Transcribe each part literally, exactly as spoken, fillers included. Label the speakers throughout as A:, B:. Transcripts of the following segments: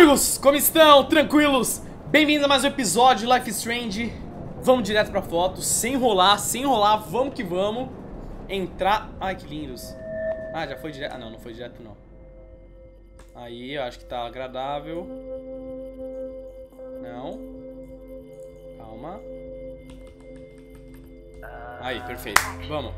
A: amigos, como estão? Tranquilos? Bem-vindos a mais um episódio de Life is Strange. Vamos direto pra foto, sem enrolar, sem enrolar, vamos que vamos. Entrar... Ai, que lindos. Ah, já foi direto... Ah, não, não foi direto, não. Aí, eu acho que tá agradável. Não. Calma. Aí, perfeito. Vamos.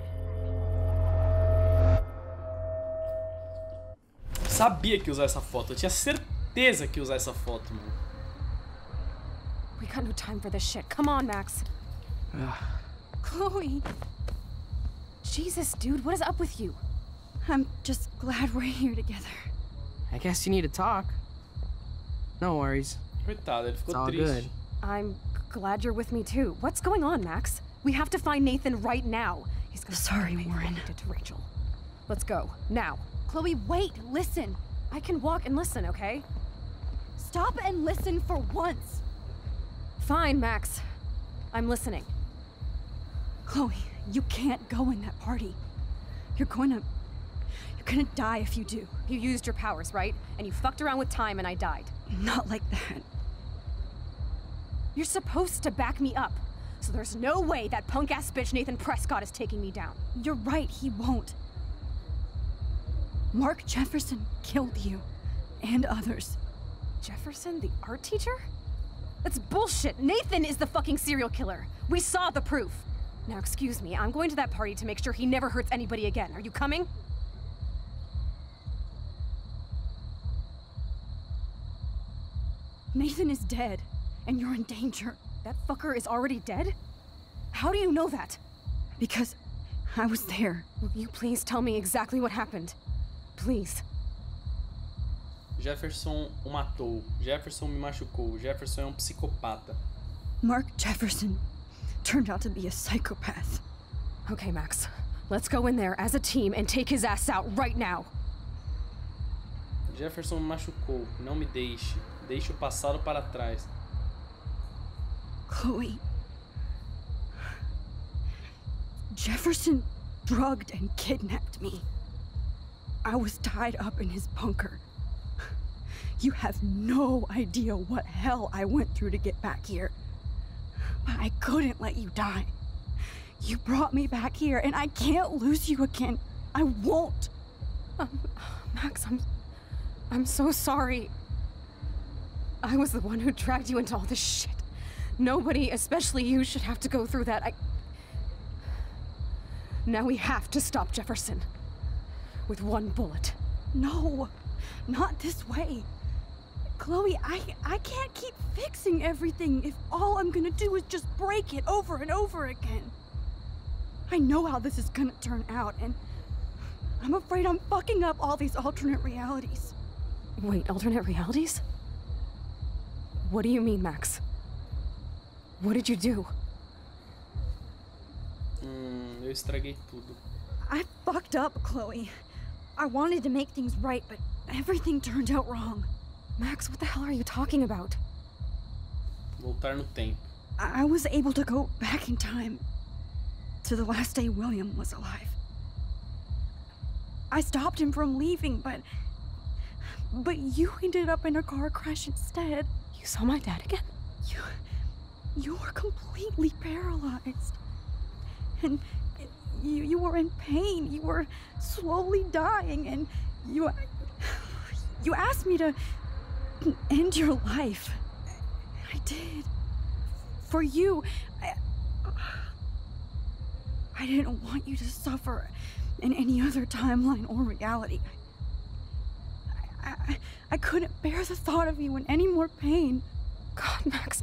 A: Sabia que ia usar essa foto. Eu tinha certeza que ia usar essa foto, mano.
B: We got no time for this shit. Come on, Max. Chloe. Jesus, dude, what is up with you?
C: I'm just glad we're here together.
D: I guess you need to talk. No worries.
A: Coitado, ele
D: It's
A: ficou
D: all
A: triste.
D: good.
B: I'm glad you're with me too. What's going on, Max? We have to find Nathan right now. He's gonna
C: Sorry,
B: find
C: Warren.
B: what he did to Rachel. Let's go now. Chloe, wait, listen. I can walk and listen, okay?
C: Stop and listen for once.
B: Fine, Max. I'm listening.
C: Chloe, you can't go in that party. You're going to... You're gonna die if you do.
B: You used your powers, right? And you fucked around with time and I died.
C: Not like that.
B: You're supposed to back me up. So there's no way that punk-ass bitch Nathan Prescott is taking me down.
C: You're right, he won't. Mark Jefferson killed you. And others.
B: Jefferson, the art teacher? That's bullshit. Nathan is the fucking serial killer. We saw the proof. Now, excuse me, I'm going to that party to make sure he never hurts anybody again. Are you coming?
C: Nathan is dead, and you're in danger.
B: That fucker is already dead? How do you know that?
C: Because I was there.
B: Will you please tell me exactly what happened? Please.
A: Jefferson o matou. Jefferson me machucou. Jefferson é um psicopata.
C: Mark Jefferson turned out to be a psychopath.
B: Okay, Max. Let's go in there as a team and take his ass out right now.
A: Jefferson me machucou. Não me deixe. Deixe o passado para trás.
C: Chloe. Jefferson drugged and kidnapped me. I was tied up in his bunker. You have no idea what hell I went through to get back here. But I couldn't let you die. You brought me back here, and I can't lose you again. I won't.
B: Um, Max, I'm... I'm so sorry. I was the one who dragged you into all this shit. Nobody, especially you, should have to go through that. I... Now we have to stop Jefferson. With one bullet.
C: No, not this way. Chloe, I, I can't keep fixing everything if all I'm gonna do is just break it over and over again. I know how this is gonna turn out, and I'm afraid I'm fucking up all these alternate realities.
B: Wait, alternate realities? What do you mean, Max? What did you do?
A: Hum, eu estraguei tudo.
C: I fucked up, Chloe. I wanted to make things right, but everything turned out wrong.
B: Max, what the hell are you talking about?
A: Voltar no tempo.
C: I, I was able to go back in time to the last day William was alive. I stopped him from leaving, but... But you ended up in a car crash instead.
B: You saw my dad again?
C: You... You were completely paralyzed. And you, you were in pain. You were slowly dying, and you... You asked me to end your life. I did. For you. I, I didn't want you to suffer in any other timeline or reality. I, I, I couldn't bear the thought of you in any more pain.
B: God, Max.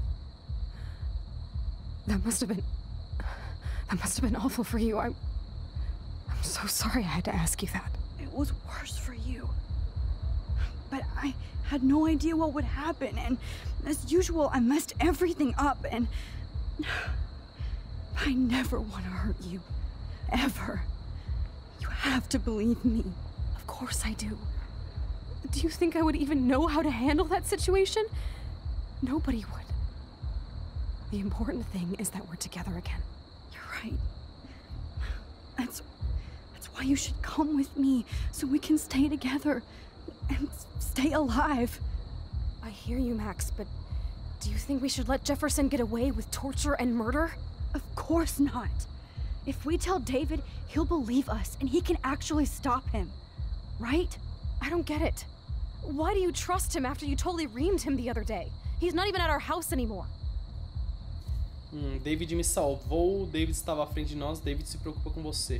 B: That must have been... That must have been awful for you. I'm... I'm so sorry I had to ask you that.
C: It was worse for you. But I had no idea what would happen, and as usual, I messed everything up, and... I never want to hurt you. Ever. You have to believe me.
B: Of course I do. Do you think I would even know how to handle that situation? Nobody would. The important thing is that we're together again.
C: You're right. That's... That's why you should come with me, so we can stay together. And stay alive.
B: I hear you, Max, but do you think we should let Jefferson get away with torture and murder?
C: Of course not. If we tell David, he'll believe us and he can actually stop him. Right?
B: I don't get it. Why do you trust him after you totally reamed him the other day? He's not even at our house anymore.
A: Hum, David me salvou, David estava à frente de nós, David se preocupa com você.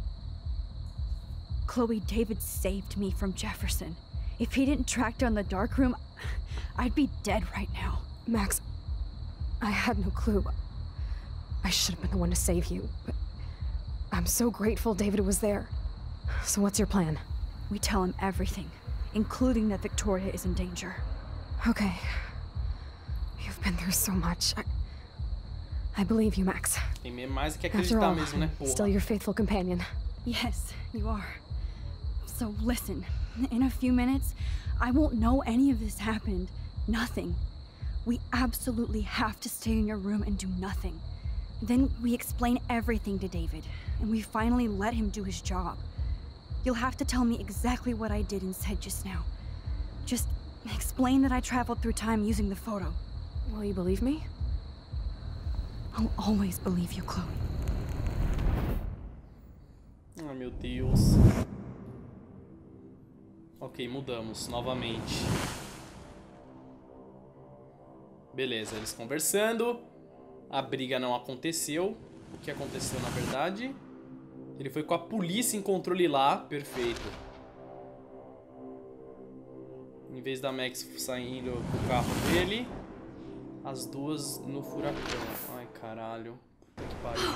C: Chloe, David saved me from Jefferson. If he didn't track down the dark room, I'd be dead right now.
B: Max, I had no clue. I should have been the one to save you, but I'm so grateful David was there. So what's your plan?
C: We tell him everything, including that Victoria is in danger.
B: Okay. You've been through so much. I, I believe you, Max.
A: Tem mais que
B: After
A: acreditar
B: all,
A: mesmo, né,
B: I'm
A: porra?
B: still your faithful companion.
C: Yes, you are. So listen, in a few minutes, I won't know any of this happened. Nothing. We absolutely have to stay in your room and do nothing. Then we explain everything to David, and we finally let him do his job. You'll have to tell me exactly what I did and said just now. Just explain that I traveled through time using the photo.
B: Will you believe me?
C: I'll always believe you, Chloe.
A: Ai, meu Deus. Ok, mudamos novamente. Beleza, eles conversando. A briga não aconteceu. O que aconteceu, na verdade? Ele foi com a polícia, encontrou ele lá. Perfeito. Em vez da Max saindo do carro dele, as duas no furacão. Ai, caralho. Puta que pariu.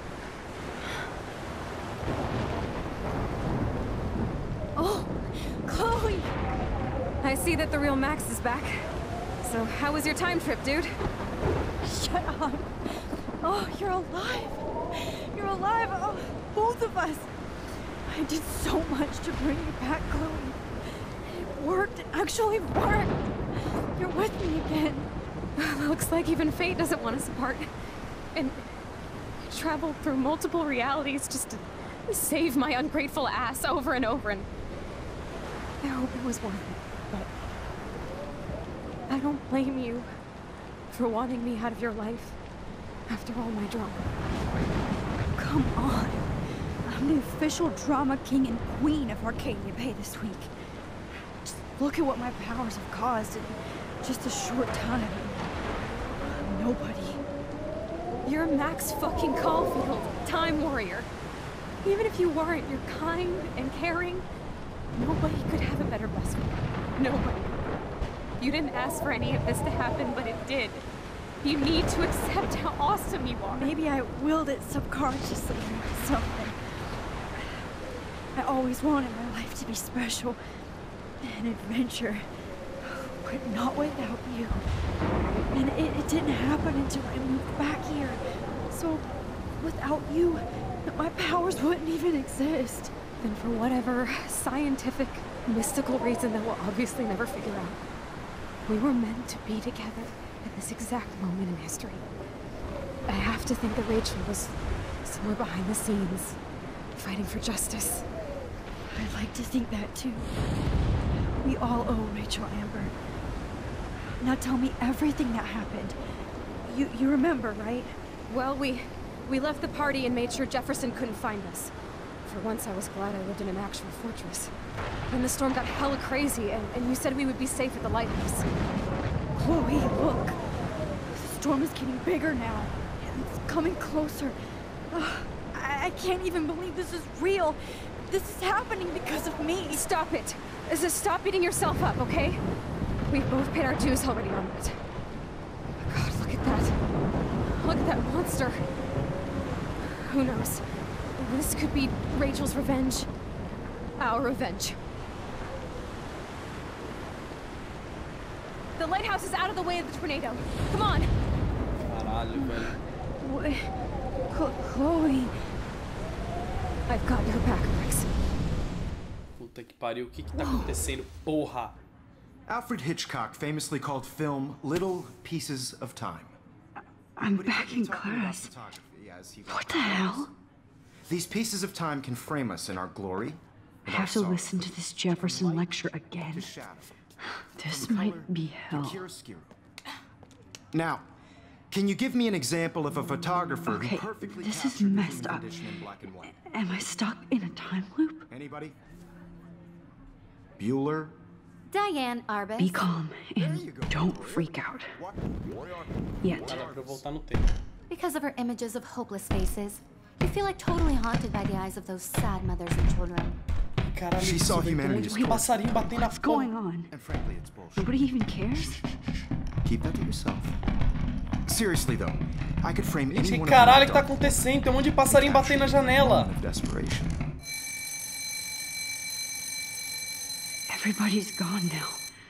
B: Oh, Chloe! I see that the real Max is back. So, how was your time trip, dude?
C: Shut up. Oh, you're alive. You're alive. Oh, both of us. I did so much to bring you back, Chloe. It worked. It actually worked. You're with me again.
B: Looks like even fate doesn't want us apart. And I traveled through multiple realities just to save my ungrateful ass over and over, and I hope it was worth it, but I don't blame you for wanting me out of your life after all my drama.
C: Come on. I'm the official drama king and queen of Arcadia Bay this week. Just look at what my powers have caused in just a short time. Nobody.
B: You're Max fucking Caulfield, Time Warrior. Even if you weren't, you're kind and caring. Nobody could have a better best friend. Nobody. You didn't ask for any of this to happen, but it did. You need to accept how awesome you are.
C: Maybe I willed it subconsciously or something. I always wanted my life to be special. An adventure. But not without you. And it, it didn't happen until I moved back here. So, without you, my powers wouldn't even exist.
B: And for whatever scientific, mystical reason that we'll obviously never figure out, we were meant to be together at this exact moment in history. I have to think that Rachel was somewhere behind the scenes, fighting for justice.
C: I'd like to think that too. We all owe Rachel Amber. Now tell me everything that happened. You you remember, right?
B: Well, we we left the party and made sure Jefferson couldn't find us. For once, I was glad I lived in an actual fortress. Then the storm got hella crazy, and, and you said we would be safe at the lighthouse.
C: Chloe, look. The storm is getting bigger now. It's coming closer. Ugh, I, I can't even believe this is real. This is happening because of me.
B: Stop it. Just stop beating yourself up, okay? We've both paid our dues already on it. God, look at that. Look at that monster. Who knows? This could be Rachel's revenge. Our revenge. The lighthouse is out of the way of the tornado. Come on.
A: Caralho, velho.
C: What? Chloe.
B: I've got your back, Max.
A: Puta que pariu, o que que tá acontecendo? Porra!
E: Alfred Hitchcock famously called film little pieces of time.
C: I'm
E: But he
C: back
E: could be
C: in
E: talking about
C: class.
E: photography as he
C: What
E: went
C: the
E: on.
C: hell?
E: These pieces of time can frame us in our glory.
C: I
E: and our
C: have to
E: sorrow.
C: listen to this Jefferson
E: Light
C: lecture
E: to
C: again.
E: shadow.
C: This
E: From
C: might
E: color
C: be
E: to
C: hell.
E: chiaroscuro. Now, can you give me an example of a photographer
C: Okay,
E: who perfectly
C: this is
E: captured the
C: messed
E: human
C: up.
E: condition in black and white?
C: Am I stuck in a time loop?
E: Anybody? Bueller?
F: Diane Arbus.
C: Be calm
E: There
C: and
E: you go.
C: don't freak out.
E: What?
C: Yet.
A: Dá pra eu voltar no tempo.
F: Because of her images of hopeless faces, you feel like totally haunted by the eyes of those sad mothers and children.
A: Caralho,
E: She
A: isso,
E: saw
A: velho, tem um
E: humanity
A: monte de
E: as
A: passarinho batendo na
C: What's
A: porta.
C: going on?
E: And frankly, it's bullshit.
C: Nobody even cares?
E: Keep that to yourself. Seriously though, I could frame
A: Gente,
E: any
A: que
E: one
A: caralho
E: of
A: que tá acontecendo? Tem um monte de passarinho batendo na janela.
E: of desperation.
C: Everybody's gone now.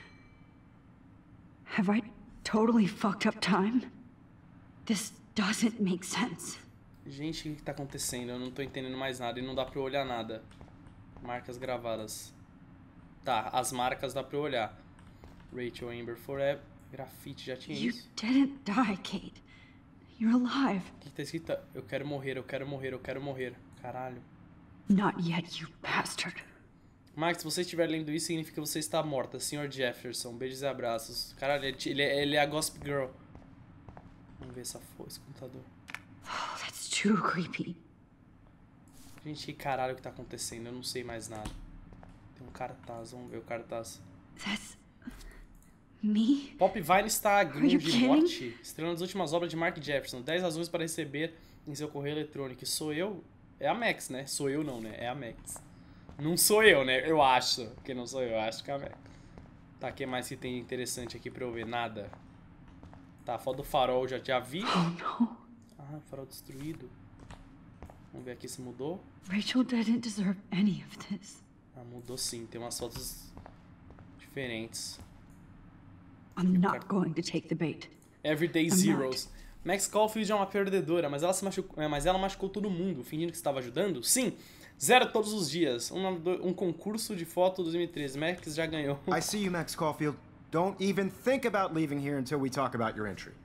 C: Have I totally fucked up time? This doesn't make sense.
A: Gente, o que tá acontecendo? Eu não tô entendendo mais nada e não dá pra eu olhar nada. Marcas gravadas. Tá, as marcas dá pra eu olhar. Rachel Amber Forever. Grafite, já tinha
C: You
A: isso.
C: didn't die, Kate. You're alive.
A: O que tá escrito? Eu quero morrer, eu quero morrer, eu quero morrer. Caralho.
C: Not yet, you bastard.
A: Max, se você estiver lendo isso, significa que você está morta. senhor Jefferson, beijos e abraços. Caralho, ele é, ele é a Gossip Girl. Vamos ver essa foto, esse computador.
C: Oh, that's too creepy.
A: Gente, que caralho que tá acontecendo? Eu não sei mais nada. Tem um cartaz, vamos ver o cartaz.
C: That's me?
A: Pop Vine está
C: Are
A: grande
C: you
A: de
C: kidding?
A: morte. Estrelando as últimas obras de Mark Jefferson. dez razões para receber em seu correio eletrônico. Sou eu? É a Max, né? Sou eu não, né? É a Max. Não sou eu, né? Eu acho. Que não sou eu, eu acho que é a Max. Tá, o que mais que tem interessante aqui pra eu ver? Nada. Tá, a foto do farol já, já vi.
C: Oh no.
A: Ah, farol destruído. Vamos ver aqui se mudou.
C: Rachel didn't deserve any of this.
A: Ah, mudou sim. Tem umas fotos diferentes.
C: I'm not going to take the bait.
A: Everyday
C: I'm
A: Zeros. Max Caulfield é uma perdedora, mas ela, se machucou, é, mas ela machucou todo mundo, fingindo que estava ajudando? Sim. Zero todos os dias. Um, um concurso de foto dois mil e treze. Max já ganhou.
E: I see you, Max Caulfield. Don't even think about leaving here until we talk about your entry.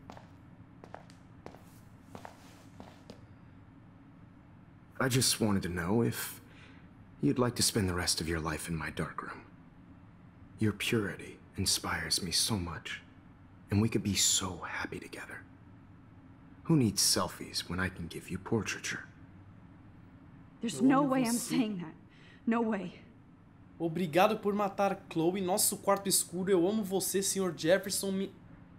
E: I just wanted to know if you'd like to spend the rest of your life in my darkroom. Your purity inspires me so much, and we could be so happy together. Who needs selfies when I can give you portraiture?
C: There's
A: Eu
C: no
A: amo
C: way I'm
A: você.
C: saying that. No way.
A: Obrigado por matar Chloe. Nosso quarto escuro. Eu amo você, senhor Jefferson. Me...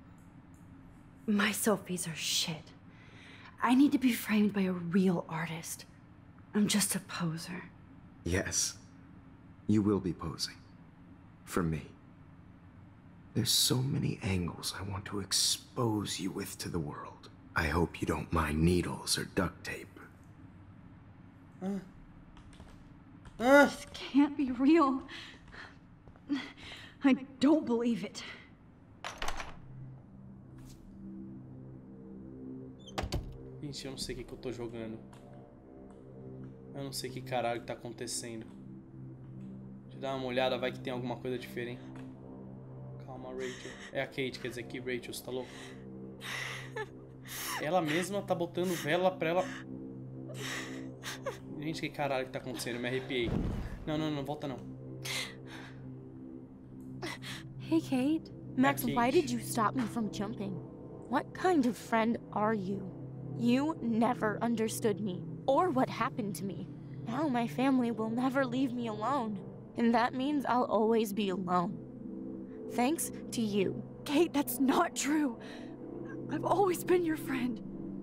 C: My selfies are shit. I need to be framed by a real artist. I'm just a poser.
E: Yes, you will be posing. For me. There's so many angles I want to expose you with to the world. I hope you don't mind needles or duct tape.
A: Ah. Ah.
C: This can't be real. I don't believe it.
A: Gente, eu não sei o que, que eu tô jogando. Eu não sei que caralho que tá acontecendo. Deixa eu dar uma olhada, vai que tem alguma coisa diferente. Calma, Rachel. É a Kate, quer dizer que Rachel, você tá louco? Ela mesma tá botando vela pra ela... Gente, que caralho que tá acontecendo? Eu me arrepiei. Não, não, não, volta não.
G: Hey, Kate. Max,
A: Kate.
G: why did you stop me from jumping? What kind of friend are you? You never understood me, or what happened to me. Now my family will never leave me alone, and that means I'll always be alone. Thanks to you.
C: Kate, that's not true. I've always been your friend.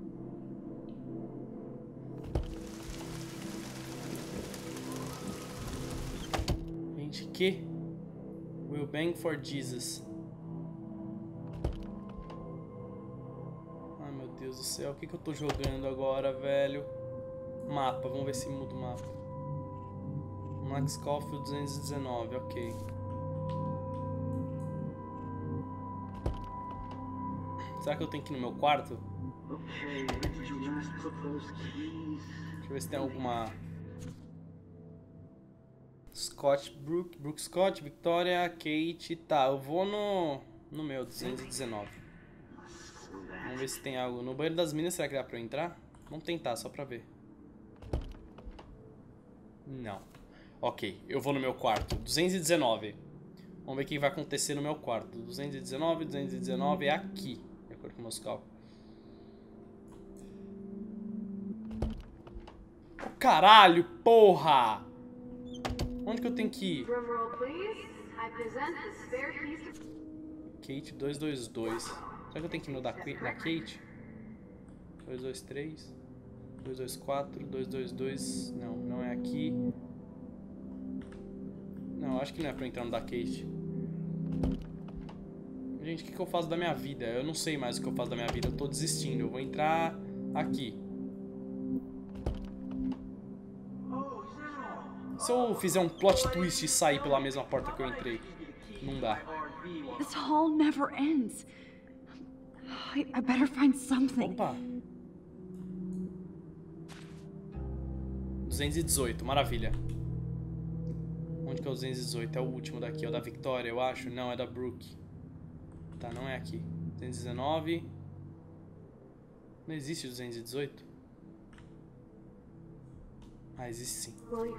A: Gente, que? We'll bang for Jesus. Ai, meu Deus do céu. O que, que eu tô jogando agora, velho? Mapa. Vamos ver se muda o mapa. Max Caulfield duzentos e dezenove. Ok. Será que eu tenho que ir no meu quarto? Deixa eu ver se tem alguma... Scott, Brooke, Brooke Scott, Victoria, Kate, tá, eu vou no, no meu, duzentos e dezenove. Vamos ver se tem algo. No banheiro das minas, será que dá pra eu entrar? Vamos tentar, só pra ver. Não. Ok, eu vou no meu quarto, duzentos e dezenove. Vamos ver o que vai acontecer no meu quarto. duzentos e dezenove, duzentos e dezenove é aqui. De acordo com meus cálculos. Oh, caralho, porra! Onde que eu tenho que ir? Kate duzentos e vinte e dois. Será que eu tenho que ir no da, da Kate? dois dois três. dois dois quatro. dois dois dois. Não, não é aqui. Não, acho que não é pra entrar no da Kate. Gente, o que, que eu faço da minha vida? Eu não sei mais o que eu faço da minha vida. Eu tô desistindo. Eu vou entrar aqui. Se eu fizer um plot twist e sair pela mesma porta que eu entrei, não dá.
C: This hall never ends. I, I better find something.
A: Opa. duzentos e dezoito, maravilha. Onde que é o duzentos e dezoito? É o último daqui, é o da Victoria, eu acho. Não, é da Brooke. Tá, não é aqui. duzentos e dezenove. Não existe duzentos e dezoito? Ah, existe sim.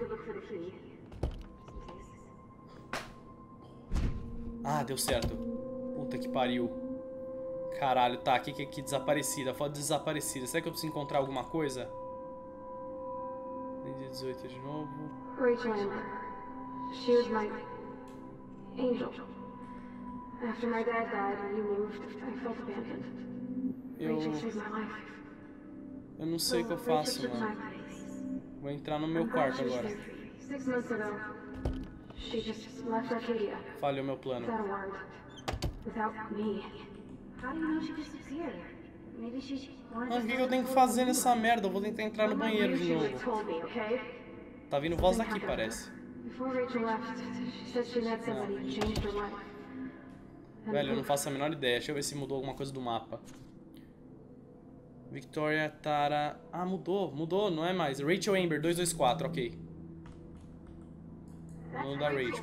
A: Ah, deu certo. Puta que pariu. Caralho, tá, aqui que aqui desaparecida. Foto de desaparecida. Será que eu preciso encontrar alguma coisa? duzentos e dezoito de novo.
H: Rachel Amber. She was my angel. After my dad died and you moved, I felt abandoned.
A: Eu...
H: Rachel saved my life.
A: Eu não sei o que eu faço, mano. Vou entrar no meu quarto agora.
H: Six months ago, she just left Arcadia.
A: Falhou meu plano.
H: Without a word. Without me. How do you know she disappeared? Maybe she wanted
A: Mano, o que, que eu tenho que fazer nessa merda? Eu vou tentar entrar no banheiro de novo. Tá vindo voz daqui, parece. Velho, eu não faço a menor ideia. Deixa eu ver se mudou alguma coisa do mapa. Victoria, Tara... Ah, mudou, mudou, não é mais. Rachel Amber, dois dois quatro, ok. O nome da Rachel.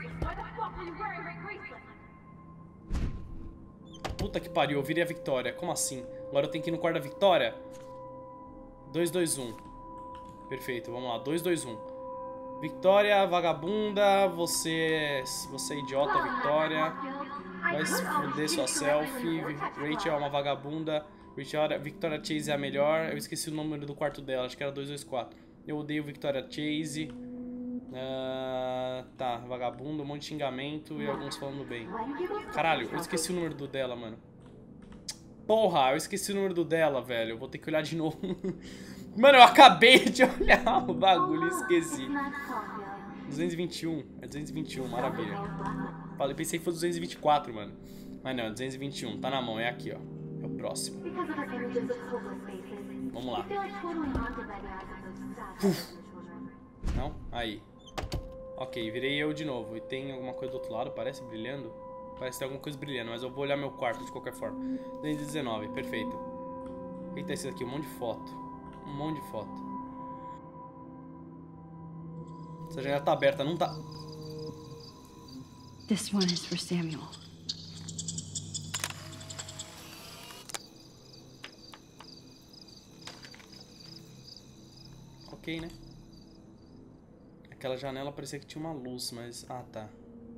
A: Puta que pariu, eu virei a Victoria. Como assim? Agora eu tenho que ir no quarto da Victoria? dois dois um. Perfeito, vamos lá. dois dois um. Victoria, vagabunda, você... Você é idiota, Victoria. Vai se fuder sua selfie. Rachel é uma vagabunda. Victoria, Victoria Chase é a melhor. Eu esqueci o número do quarto dela, acho que era dois dois quatro. Eu odeio Victoria Chase. Uh, tá, vagabundo, um monte de xingamento e alguns falando bem. Caralho, eu esqueci o número do dela, mano. Porra, eu esqueci o número do dela, velho. Eu vou ter que olhar de novo. Mano, eu acabei de olhar o bagulho e esqueci. duzentos e vinte e um, é duzentos e vinte e um, maravilha. Eu pensei que fosse duzentos e vinte e quatro, mano. Mas não, é duzentos e vinte e um, tá na mão, é aqui, ó. É o próximo. Vamos lá. Uf. Não? Aí. Ok, virei eu de novo. E tem alguma coisa do outro lado, parece, brilhando? Parece ter alguma coisa brilhando, mas eu vou olhar meu quarto de qualquer forma. duzentos e dezenove, perfeito. Eita, esse daqui, um monte de foto. Um monte de foto. Essa janela tá aberta, não tá...
C: This one is for Samuel.
A: Ok, né? Aquela janela parecia que tinha uma luz, mas... Ah, tá.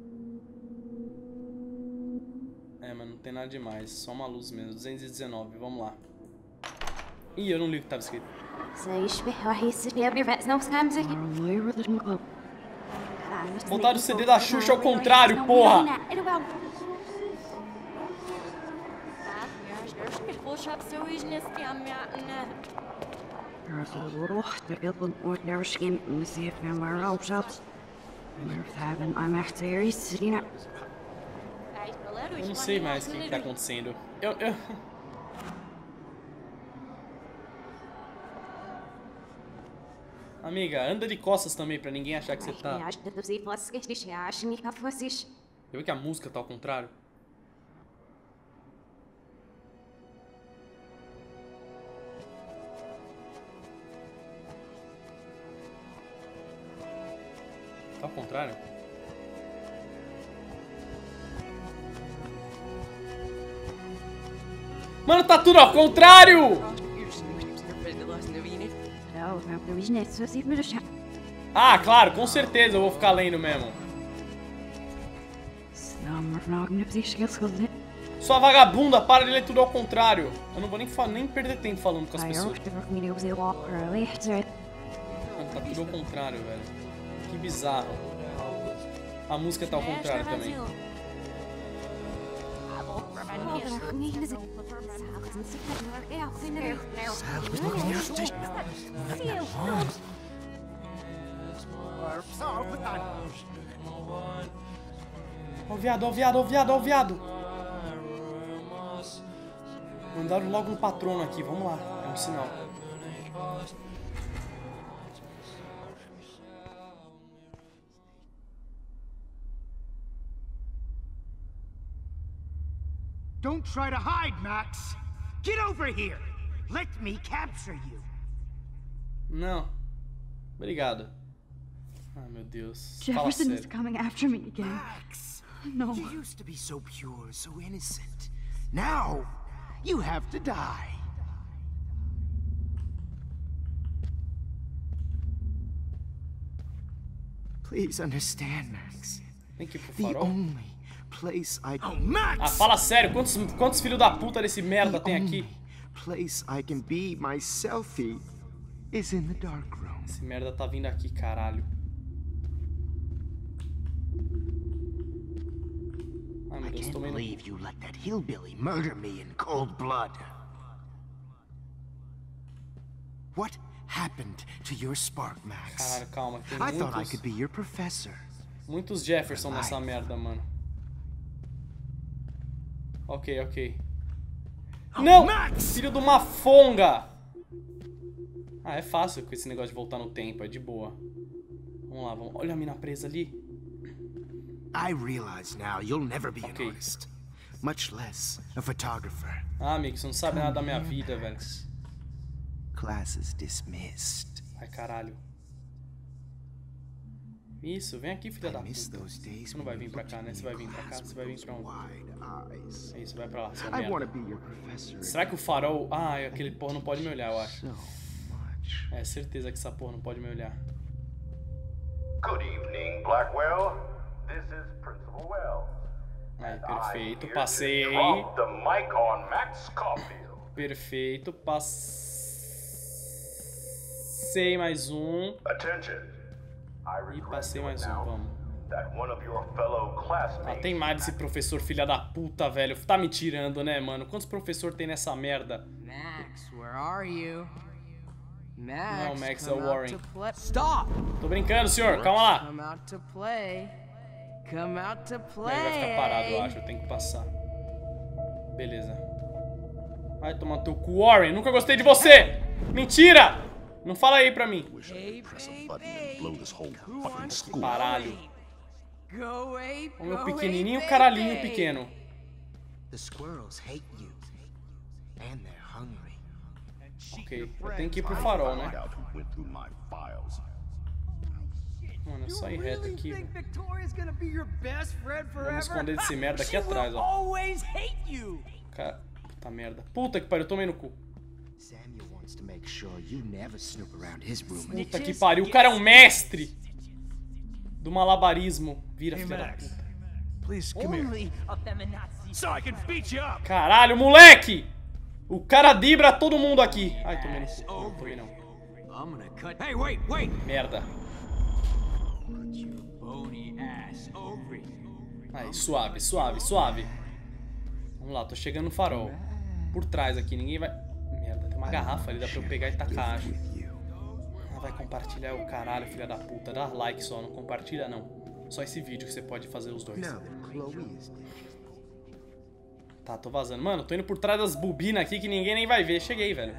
A: É, mas não tem nada demais. Só uma luz mesmo. duzentos e dezenove, vamos lá. Ih, eu não li o que tava escrito. Botaram o C D da Xuxa ao contrário, porra! Eu não sei mais o que, que tá acontecendo. Eu, eu... Amiga, anda de costas também pra ninguém achar que você tá... Eu vi que a música tá ao contrário. Tá ao contrário? Mano, tá tudo ao contrário! Ah, claro, com certeza eu vou ficar lendo mesmo. Sua vagabunda, para de ler tudo ao contrário. Eu não vou nem, nem perder tempo falando com as pessoas. Tá tudo ao contrário, velho. Que bizarro. A música tá ao contrário também. Ó o viado, ó o viado, ó o viado, ó o viado. Mandaram logo um patrono aqui, vamos lá. É um sinal.
I: Don't try to hide, Max. Get over here. Let me capture you.
A: Não. Obrigado. Ah, meu Deus.
C: Jefferson is coming after me again.
I: Max,
C: no.
I: You used to be so pure, so innocent. Now, you have to die. Please understand, Max.
A: Tem que ir pro
I: The
A: farol.
I: only place I can... Oh, Max!
A: Ah, fala sério. Quantos, quantos filhos da puta desse merda tem aqui?
I: Place I can be myself is in the dark room.
A: Esse merda tá vindo aqui, caralho. Ai, meu Deus,
I: I
A: tô
I: can't
A: vendo.
I: believe you let that hillbilly murder me in cold blood. What happened to your spark, Max?
A: Caralho, calma. Tem
I: I thought I
A: muitos,
I: could be your professor.
A: muitos Jefferson nessa merda, mano. Ok, ok. Não!
I: Max!
A: Filho de uma fonga! Ah, é fácil com esse negócio de voltar no tempo, é de boa. Vamos lá, vamos. Olha a mina presa ali.
I: I realize now you'll never be
A: Okay.
I: an artist, much less a photographer.
A: Ah, amigo, você não sabe nada da minha vida, velho.
I: Class is dismissed.
A: Ai, caralho. Isso, vem aqui, filha da
I: I miss
A: puta.
I: those days
A: Você não vai
I: when
A: vir
I: you
A: pra
I: looked
A: cá,
I: at
A: né?
I: me
A: Você
I: in
A: vai vir pra cá,
I: class
A: você vai vir
I: with
A: pra
I: those
A: onde?
I: wide eyes.
A: É isso, vai pra lá, seu
I: I want to
A: merda.
I: be your professor.
A: Será que o farol... Ah, aquele porra não pode me olhar, eu acho.
I: So much.
A: É, certeza que essa porra não pode me olhar.
J: Good evening, Blackwell. This is Principal Wells.
A: Aí,
J: And
A: perfeito,
J: I'm here
A: passei.
J: to drop the mic on Max Caulfield.
A: Perfeito, passei mais um.
J: Attention. I
A: E
J: regret
A: passei
J: to
A: mais um,
J: announce
A: vamos.
J: that one of your fellow classmates.
A: Ah, tem mais desse professor filha da puta, velho. Tá me tirando, né, mano? Quantos professor tem nessa merda?
D: Max, where are you? Max,
A: Não, Max é
D: come
A: o
D: out
A: Warren.
D: to play. Stop!
A: Tô brincando, senhor. Calma lá.
D: Come out to play. Come out to
A: Ele
D: play.
A: vai ficar parado, eu acho. Eu tenho que passar. Beleza. Vai tomar teu cu, Warren. Nunca gostei de você. Mentira! Não fala aí pra mim.
D: Hey, baby. Who wants to
A: Caralho.
D: play? Go away,
A: O meu
D: go
A: pequenininho
D: away,
A: caralhinho
D: baby.
A: pequeno.
I: The squirrels hate you, and they're hungry.
A: Ok, eu tenho que ir pro farol, né? Mano, é só ir reto aqui. velho. Vamos esconder desse merda aqui atrás, ó. Cara, puta merda. Puta que pariu, tomei no cu.
I: Samuel wants to make sure you never snoop around his room.
A: Puta que pariu, o cara é um mestre do malabarismo. Vira, filha da puta.
I: Please come here.
A: Caralho, moleque! O cara dibra todo mundo aqui. Ai, tomei no cu. Não, tomei não.
I: Hey, wait, wait!
A: Merda. Aí, suave, suave, suave. Vamos lá, tô chegando no farol. Por trás aqui, ninguém vai... Merda, tem uma garrafa ali, dá pra eu pegar e tacar, acho. Ah, vai compartilhar o caralho, filha da puta. Dá like só, não compartilha não. Só esse vídeo que você pode fazer os dois.
I: Now that Chloe is
A: Tá, tô vazando. Mano, tô indo por trás das bobinas aqui que ninguém nem vai ver. Cheguei, velho.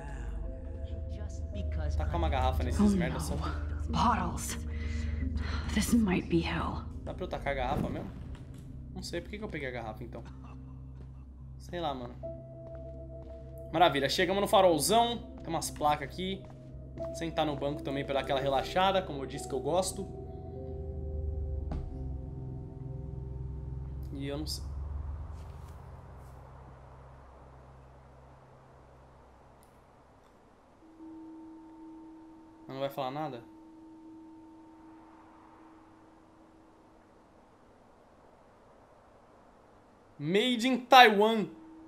A: Tacar uma garrafa nesses merdas só.
C: Bottles. This might be hell.
A: Dá pra eu tacar a garrafa mesmo? Não sei, por que que eu peguei a garrafa então? Sei lá, mano. Maravilha, chegamos no farolzão. Tem umas placas aqui. Sentar no banco também pra dar aquela relaxada, como eu disse que eu gosto. E eu não sei. Não vai falar nada? Made in Taiwan.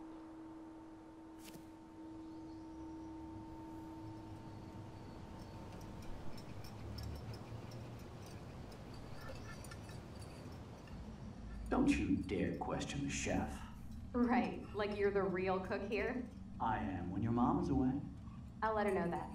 K: Don't you dare question the chef.
L: Right, like you're the real cook here?
K: I am when your mom is away.
L: I'll let her know that.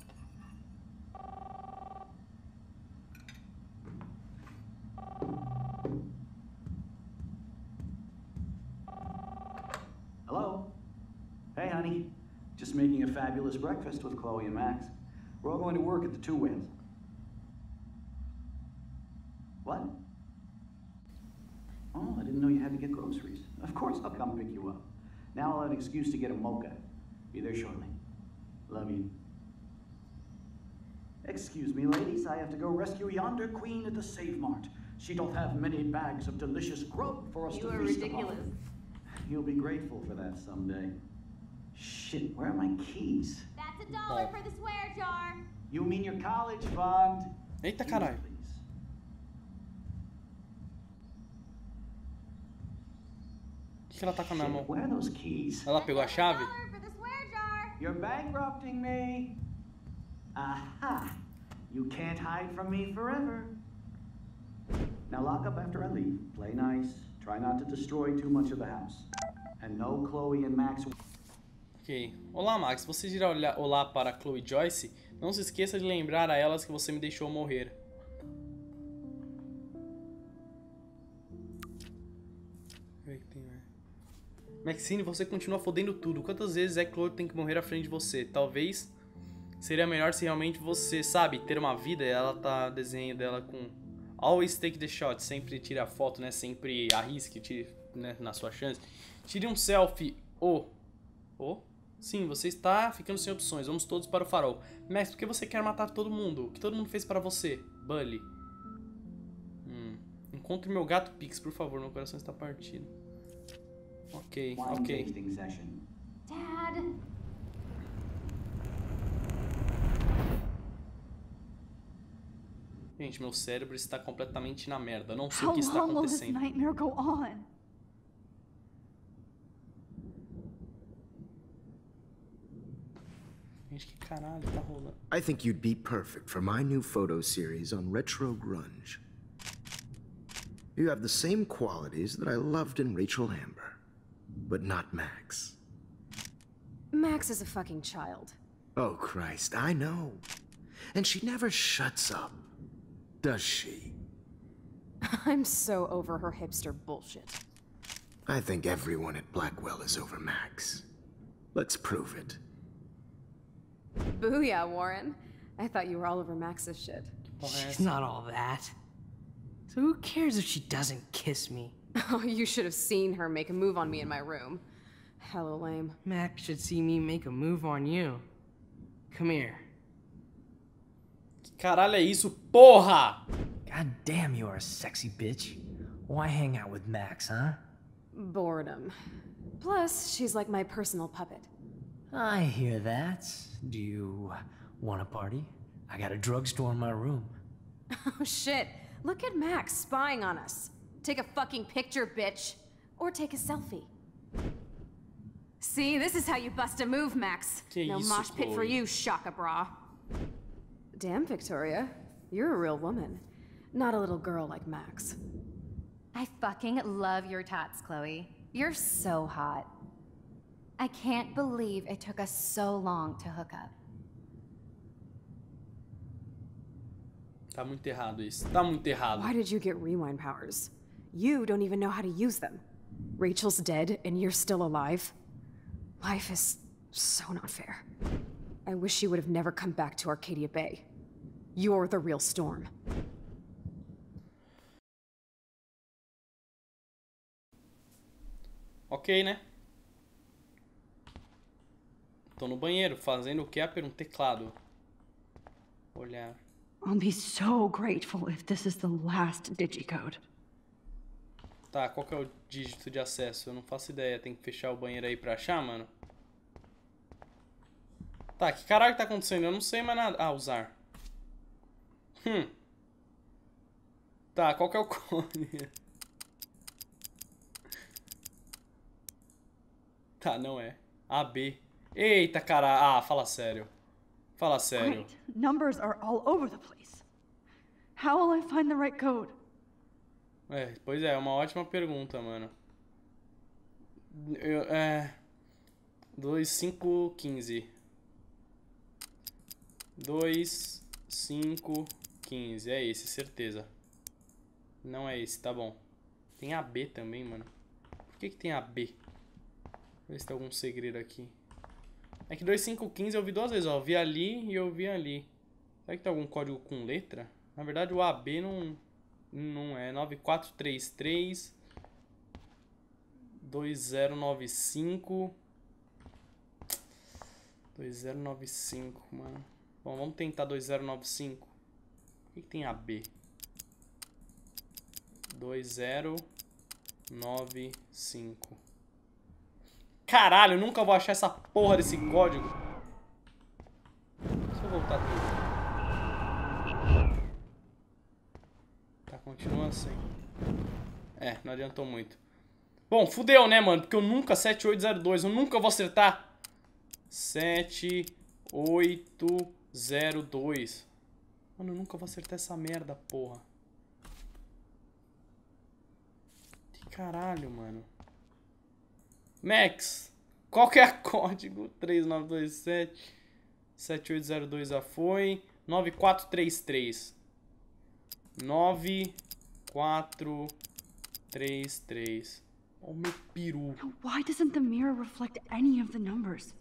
K: Hello? Hey, honey. Just making a fabulous breakfast with Chloe and Max. We're all going to work at the Two Whales. What? Oh, I didn't know you had to get groceries. Of course I'll come pick you up. Now I'll have an excuse to get a mocha. Be there shortly. Love you. Excuse me, ladies. I have to go rescue yonder queen at the Save Mart. She doth have many bags of delicious grub for us
L: you
K: to
L: are
K: feast
L: ridiculous.
K: upon. You'll be grateful for that someday. Shit, where are my keys?
L: That's a dollar for the swear jar.
K: You mean your college fund?
A: Eita, caralho. O que ela tá com na mão?
K: Where are those keys?
A: Ela pegou a chave?
K: You're bankrupting me. Aha. You can't hide from me forever. Now lock up after I leave. Play nice. Try not to destroy too much of the house. And no Chloe and Max.
A: Ok. Olá, Max. Se você girar olá para Chloe e Joyce, não se esqueça de lembrar a elas que você me deixou morrer. Maxine, você continua fodendo tudo. Quantas vezes é que Chloe tem que morrer à frente de você? Talvez seria melhor se realmente você, sabe, ter uma vida e ela tá desenho dela com always take the shot, sempre tire a foto, né? Sempre arrisque, tire, né, na sua chance. Tire um selfie. Oh. Oh? Sim, você está ficando sem opções. Vamos todos para o farol. Max, por que você quer matar todo mundo? O que todo mundo fez para você? Bully. Hum. Encontre meu gato Pix, por favor. Meu coração está partido. Ok, ok.
L: Dad.
A: Gente, meu cérebro está completamente na merda. Não sei o que está acontecendo. Gente, que caralho tá rolando?
E: I think you'd be perfect for my new photo series on retro grunge. You have the same qualities that I loved in Rachel Amber, but not Max.
B: Max is a fucking child.
E: Oh, Christ, I know. And she never shuts up, does she?
B: I'm so over her hipster bullshit.
E: I think everyone at Blackwell is over Max. Let's prove it.
B: Booyah, Warren. I thought you were all over Max's shit.
D: She's not all that. So who cares if she doesn't kiss me?
B: Oh, you should have seen her make a move on me in my room. Hella lame.
D: Max should see me make a move on you. Come here.
A: Que caralho é isso, porra?
M: God damn, you are a sexy bitch. Why hang out with Max, huh?
B: Boredom. Plus, she's like my personal puppet.
M: I hear that. Do you want a party? I got a drugstore in my room.
B: Oh shit. Look at Max spying on us. Take a fucking picture, bitch. Or take a selfie. See, this is how you bust a move, Max.
A: Que
B: no
A: isso,
B: mosh pit
A: Chloe?
B: for you, Shaka Bra. Damn, Victoria. You're a real woman. Not a little girl like Max.
F: I fucking love your tats, Chloe. You're so hot. I can't believe it took us so long to hook up.
A: Tá muito errado isso. Tá muito errado.
B: Why did you get rewind powers? You don't even know how to use them. Rachel's dead and you're still alive. Life is so not fair. I wish you would have never come back to Arcadia Bay. You're the real Storm.
A: Ok, né? Tô no banheiro, fazendo o que? Aperta um teclado. Olhar.
C: I'll be so grateful if this is the last digicode.
A: Tá, qual que é o dígito de acesso? Eu não faço ideia. Tem que fechar o banheiro aí pra achar, mano? Tá, que caralho tá acontecendo? Eu não sei mais nada. Ah, usar. Hum. Tá, qual que é o cone? Tá, não é. A B. Eita, cara. Ah, fala sério. Fala sério.
C: Great. Numbers are all over the place. How will I find the right code?
A: É, pois é, é uma ótima pergunta, mano. Eu, é... dois, cinco, quinze. dois, cinco, quinze. É esse, certeza. Não é esse, tá bom. Tem A B também, mano. Por que que tem A B? Ver se tem algum segredo aqui. É que dois, cinco, quinze eu vi duas vezes, ó. Eu vi ali e eu vi ali. Será que tem algum código com letra? Na verdade o A B não, não é. nove quatro três três dois zero nove cinco dois zero nove cinco, mano. Bom, vamos tentar dois zero nove cinco. O que, que tem A B? dois zero nove cinco. Caralho, eu nunca vou achar essa porra desse código. Deixa eu voltar tudo. Tá, continua assim. É, não adiantou muito. Bom, fudeu, né, mano? Porque eu nunca... sete oito zero dois, eu nunca vou acertar. sete oito zero dois. Mano, eu nunca vou acertar essa merda, porra. Que caralho, mano. Max, qual que é o código? três nove dois sete sete oito zero dois já foi. nove quatro três três. nove quatro três três. Oh, meu peru.
C: Why doesn't the mirror reflect any of the numbers?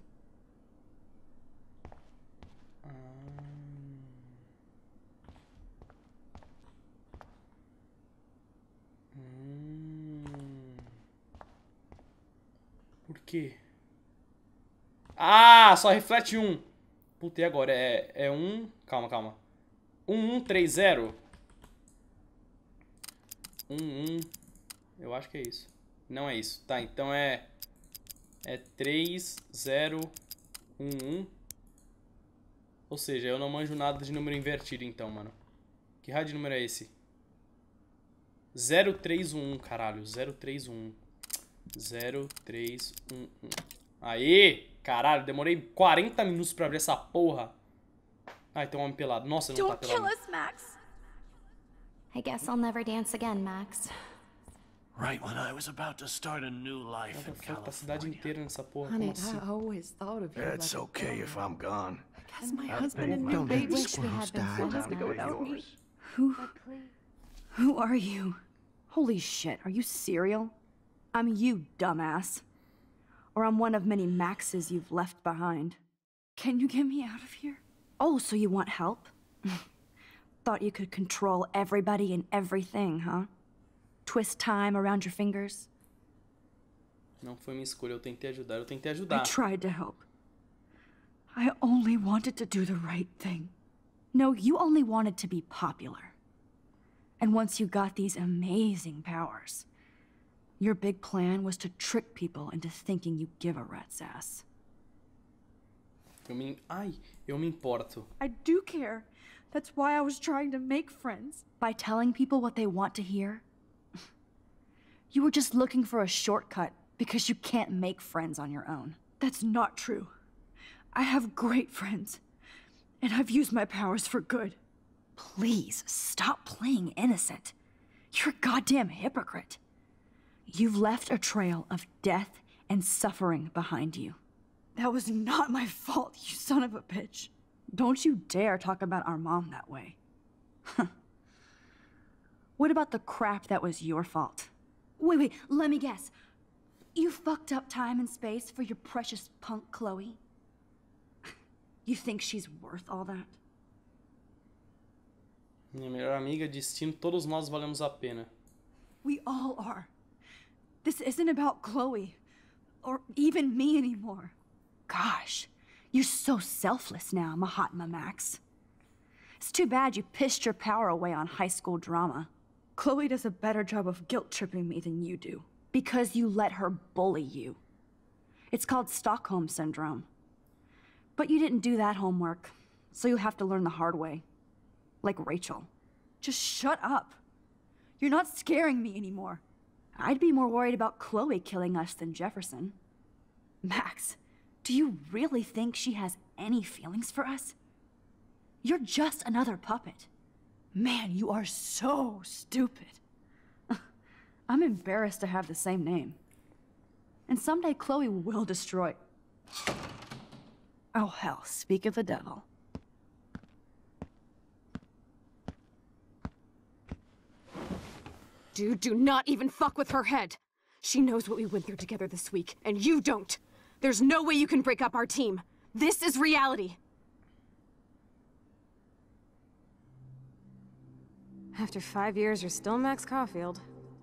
A: Por quê? Ah, só reflete um. Puta, e agora? É, é um... Calma, calma. um um três zero. um um. Eu acho que é isso. Não é isso. Tá, então é... É três zero um um. Ou seja, eu não manjo nada de número invertido então, mano. Que raio de número é esse? zero três um um, caralho. zero três um um. zero três um um. Aê! Caralho, demorei quarenta minutos pra abrir essa porra. Ai, tem um homem pelado. Nossa, não tá pelado.
F: Don't kill us, Max. I guess I'll never dance again, Max.
N: Right when I was about to start a new life in
A: California. Tá a cidade inteira nessa porra.
O: Honey,
A: Como assim?
O: I always thought of you.
N: It's
O: like
N: okay if I'm gone.
O: Because my husband and new
E: Don't
O: baby
E: let the
O: wish we had
E: squirrels
O: been
E: die.
O: friends to go without me.
C: Who... Who are you? Holy shit, are you serial? I'm you, dumbass. Or I'm one of many Maxes you've left behind. Can you get me out of here? Oh, so you want help? Thought you could control everybody and everything, huh? Twist time around your fingers?
A: Não foi minha escolha, eu tentei ajudar, eu tentei ajudar.
C: I tried to help. I only wanted to do the right thing. No, you only wanted to be popular. And once you got these amazing powers, your big plan was to trick people into thinking you give a rat's ass.
A: Eu me... Ai, eu me importo.
C: I do care. That's why I was trying to make friends. By telling people what they want to hear? You were just looking for a shortcut because you can't make friends on your own. That's not true. I have great friends, and I've used my powers for good. Please, stop playing innocent. You're a goddamn hypocrite. You've left a trail of death and suffering behind you. That was not my fault, you son of a bitch. Don't you dare talk about our mom that way. What about the crap that was your fault? Wait, wait, let me guess. You fucked up time and space for your precious punk Chloe? You think she's worth all that?
A: Minha melhor amiga, destino, todos nós valemos a pena.
C: We all are. This isn't about Chloe, or even me anymore. Gosh, you're so selfless now, Mahatma Max. It's too bad you pissed your power away on high school drama. Chloe does a better job of guilt-tripping me than you do. Because you let her bully you. It's called Stockholm Syndrome. But you didn't do that homework, so you have to learn the hard way. Like Rachel. Just shut up. You're not scaring me anymore. I'd be more worried about Chloe killing us than Jefferson. Max, do you really think she has any feelings for us? You're just another puppet. Man, you are so stupid. I'm embarrassed to have the same name. And someday Chloe will destroy... Oh hell, speak of the devil.
B: Dude, do not even fuck with her head. She knows what we went through together this week, and you don't. There's no way you can break up our team. This is reality. After five years, you're still Max Caulfield.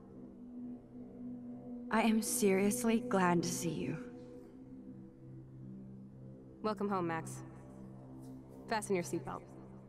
C: I am seriously glad to see you.
B: Welcome home, Max. Fasten your seatbelt.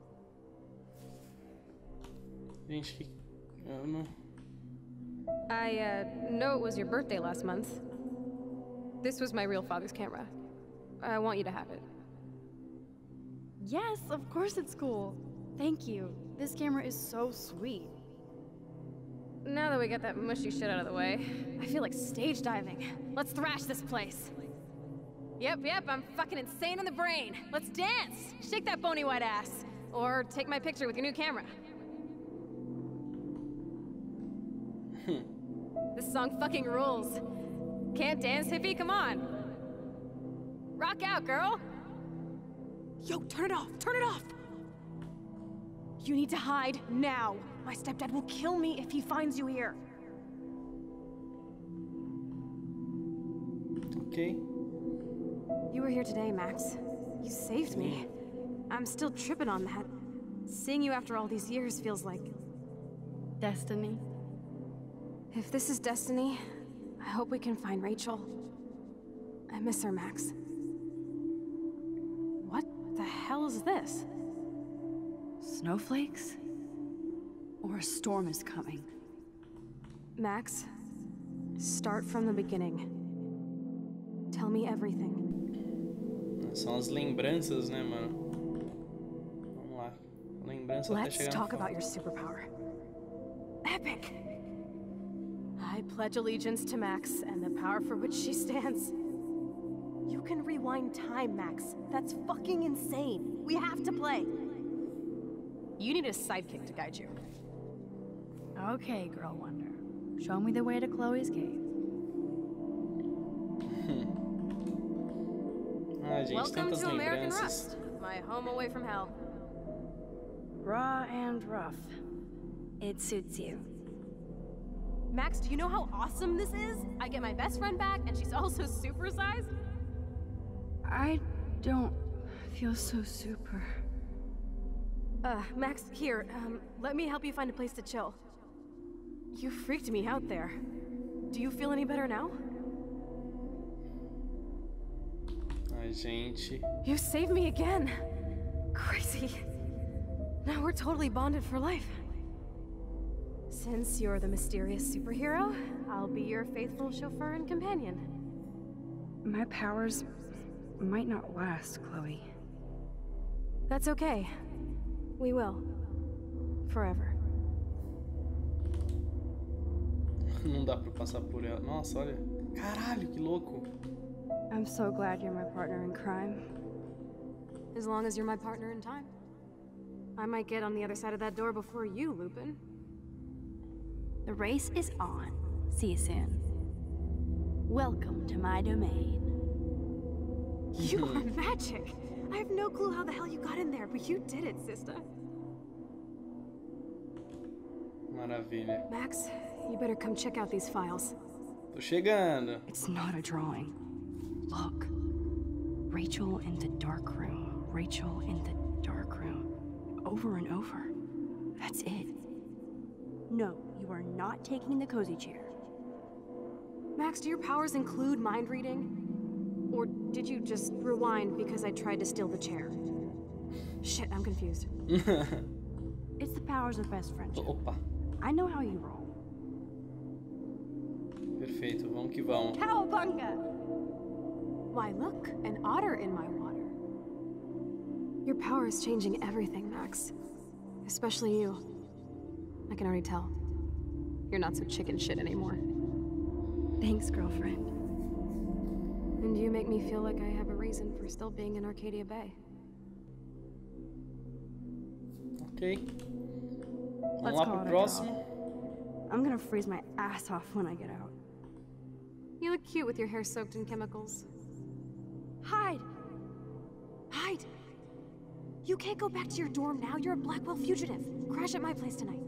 A: Gente, que... eu não...
B: I, uh, know it was your birthday last month. This was my real father's camera. I want you to have it.
C: Yes, of course it's cool. Thank you. This camera is so sweet.
B: Now that we got that mushy shit out of the way, I feel like stage diving. Let's thrash this place. Yep, yep, I'm fucking insane in the brain. Let's dance! Shake that bony white ass. Or take my picture with your new camera. This song fucking rules. Can't dance, hippie? Come on. Rock out, girl. Yo, turn it off, turn it off. You need to hide now. My stepdad will kill me if he finds you here.
A: Okay.
B: You were here today, Max. You saved me. I'm still tripping on that. Seeing you after all these years feels like...
C: destiny.
B: If this is destiny, I hope we can find Rachel. I miss her, Max. What the hell is this?
C: Snowflakes? Or a storm is coming?
B: Max, start from the beginning. Tell me everything.
A: São as lembranças, né, mano? Vamos lá. Lembrança até
B: Let's
A: chegar
B: talk
A: no
B: about your superpower. Epic! I pledge allegiance to Max and the power for which she stands. You can rewind time, Max. That's fucking insane. We have to play. You need a sidekick to guide you.
C: Okay, Girl Wonder. Show me the way to Chloe's cave.
A: Ah, gente,
B: Welcome
A: tantas
B: to American
A: lembranças.
B: Rust, my home away from hell.
C: Raw and rough. It suits you.
B: Max, do you know how awesome this is? I get my best friend back, and she's also supersized.
C: I don't feel so super.
B: Uh, Max, here, um, let me help you find a place to chill. You freaked me out there. Do you feel any better now?
A: Ai, gente.
B: You saved me again. Crazy. Now we're totally bonded for life. Since you're the mysterious superhero, I'll be your faithful chauffeur and companion.
C: My powers might not last, Chloe.
B: That's okay. We will. Forever.
A: Não dá pra passar por ela. Nossa, olha. Caralho, que louco.
C: I'm so glad you're my partner in crime.
B: As long as you're my partner in time. I might get on the other side of that door before you, Lupin.
C: The race is on. See you soon. Welcome to my domain.
B: You are magic! I have no clue how the hell you got in there, but you did it, sister.
A: Maravilha.
B: Max, you better come check out these files.
A: Tô chegando.
C: It's not a drawing. Look. Rachel in the dark room. Rachel in the dark room. Over and over. That's it. No, you are not taking the cozy chair.
B: Max, do your powers include mind reading? Or did you just rewind because I tried to steal the chair? Shit, I'm confused.
C: It's the powers of best friendship.
A: Opa.
C: I know how you roll.
A: Perfeito, vamos que vamos.
B: Cowabunga! Why, look, an otter in my water. Your power is changing everything, Max. Especially you. I can already tell. You're not so chicken shit anymore.
C: Thanks, girlfriend.
B: And you, You make me feel like I have a reason for still being in Arcadia Bay.
A: Ok. Vamos
C: Let's
A: lá
C: call
A: pro
C: it a
A: próximo.
C: draw. I'm gonna freeze my ass off when I get out.
B: You look cute with your hair soaked in chemicals.
C: Hide! Hide! You can't go back to your dorm now. You're a Blackwell fugitive. Crash at my place tonight.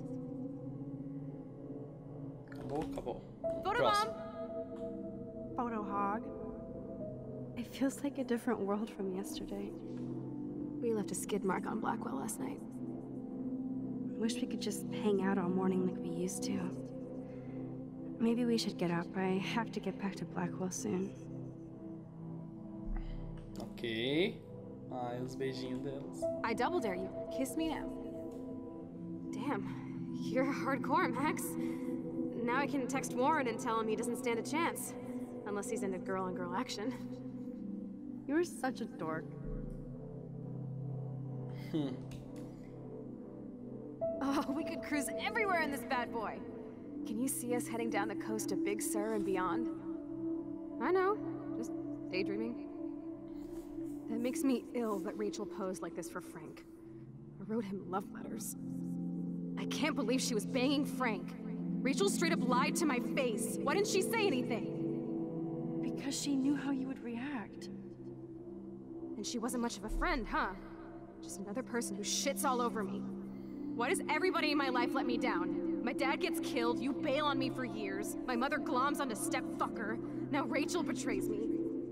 A: Acabou, acabou.
C: Photo
A: Próximo.
C: bomb! Photo hog. It feels like a different world from yesterday.
B: We left a skid mark on Blackwell last night.
C: Wish we could just hang out all morning like we used to. Maybe we should get up. I have to get back to Blackwell soon.
A: Ok. Ai, os beijinhos delas.
B: I double dare you. Kiss me now. Damn, you're hardcore, Max. Now I can text Warren and tell him he doesn't stand a chance. Unless he's into girl-on-girl action.
C: You're such a dork.
A: Hmm.
B: Oh, we could cruise everywhere in this bad boy. Can you see us heading down the coast to Big Sur and beyond? I know, just daydreaming. That makes me ill that Rachel posed like this for Frank. I wrote him love letters. I can't believe she was banging Frank. Rachel straight up lied to my face. Why didn't she say anything?
C: Because she knew how you would react.
B: And she wasn't much of a friend, huh? Just another person who shits all over me. Why does everybody in my life let me down? My dad gets killed, you bail on me for years, my mother gloms onto stepfucker, now Rachel betrays me.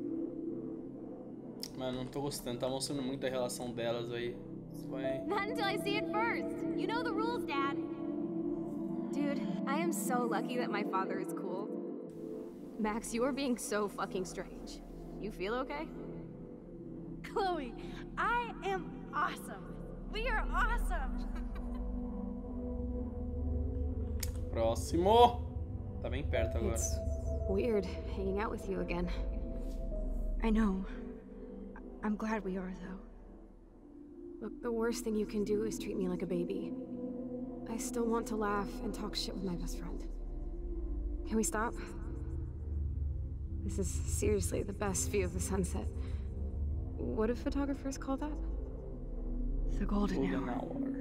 A: Mano, não tô gostando, tá mostrando muito a relação delas aí. Isso vai...
L: Not until I see it first. You know the rules, Dad.
B: Dude, I am so lucky that my father is cool. Max, you are being so fucking strange. You feel okay?
C: Chloe, I am awesome. We are awesome.
A: Próximo. Tá bem perto agora.
B: It's weird hanging out with you again.
C: I know. I'm glad we are, though.
B: Look, the worst thing you can do is treat me like a baby. I still want to laugh and talk shit with my best friend. Can we stop? This is seriously the best view of the sunset. What do photographers call that?
C: The golden,
A: Golden
C: hour.
A: hour.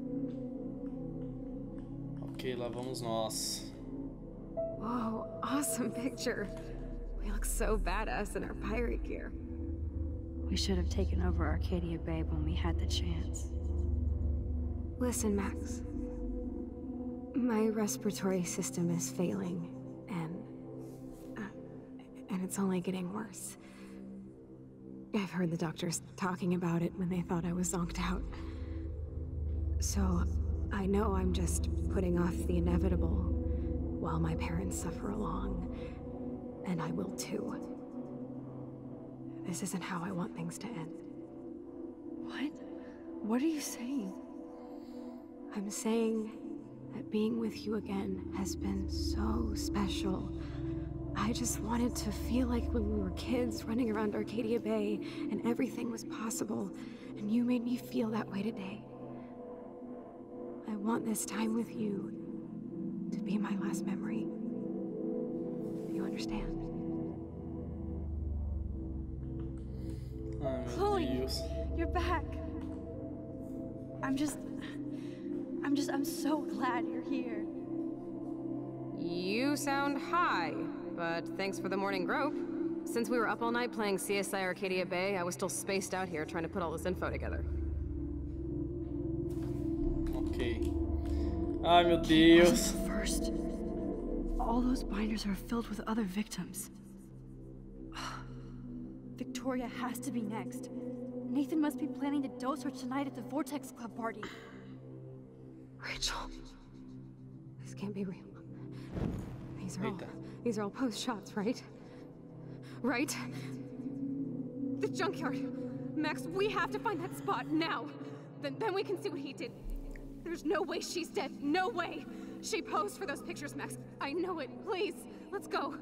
A: Ok, lá vamos nós.
B: Whoa, awesome picture. We look so badass in our pirate gear.
C: We should have taken over Arcadia Bay when we had the chance.
B: Listen, Max. My respiratory system is failing, and... Uh, and it's only getting worse. I've heard the doctors talking about it when they thought I was zonked out. So, I know I'm just putting off the inevitable while my parents suffer along, and I will too. This isn't how I want things to end.
C: What? What are you saying?
B: I'm saying that being with you again has been so special. I just wanted to feel like when we were kids running around Arcadia Bay and everything was possible, and you made me feel that way today. I want this time with you to be my last memory. You understand?
A: Ai, meu
C: Chloe,
A: Deus.
C: you're back. I'm just... I'm just... I'm so glad you're here.
B: You sound high, but thanks for the morning grope. Since we were up all night playing C S I Arcadia Bay, I was still spaced out here trying to put all this info together.
A: Ok. Ai, meu Deus.
C: First, all those binders are filled with other victims. Victoria has to be next. Nathan must be planning to dose her tonight at the Vortex Club party.
B: Rachel, this can't be real. These are all,
A: Eita.
B: these are all post shots, right? Right? The junkyard. Max, we have to find that spot now. Then, then we can see what he did. There's no way she's dead. No way. She posed for those pictures, Max. I know it. Please, let's go.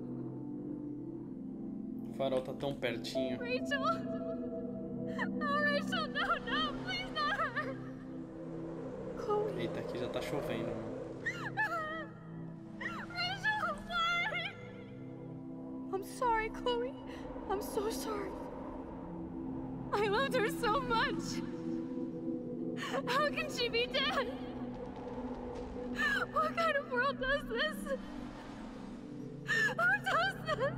A: O farol tá tão pertinho.
L: Rachel! Oh, Rachel, no, no, please not her!
C: Chloe.
A: Eita, aqui já tá chovendo.
L: Rachel, why?
C: I'm sorry, Chloe. I'm so sorry.
B: I loved her so much. How can she be dead? What kind of world does this? Who does this?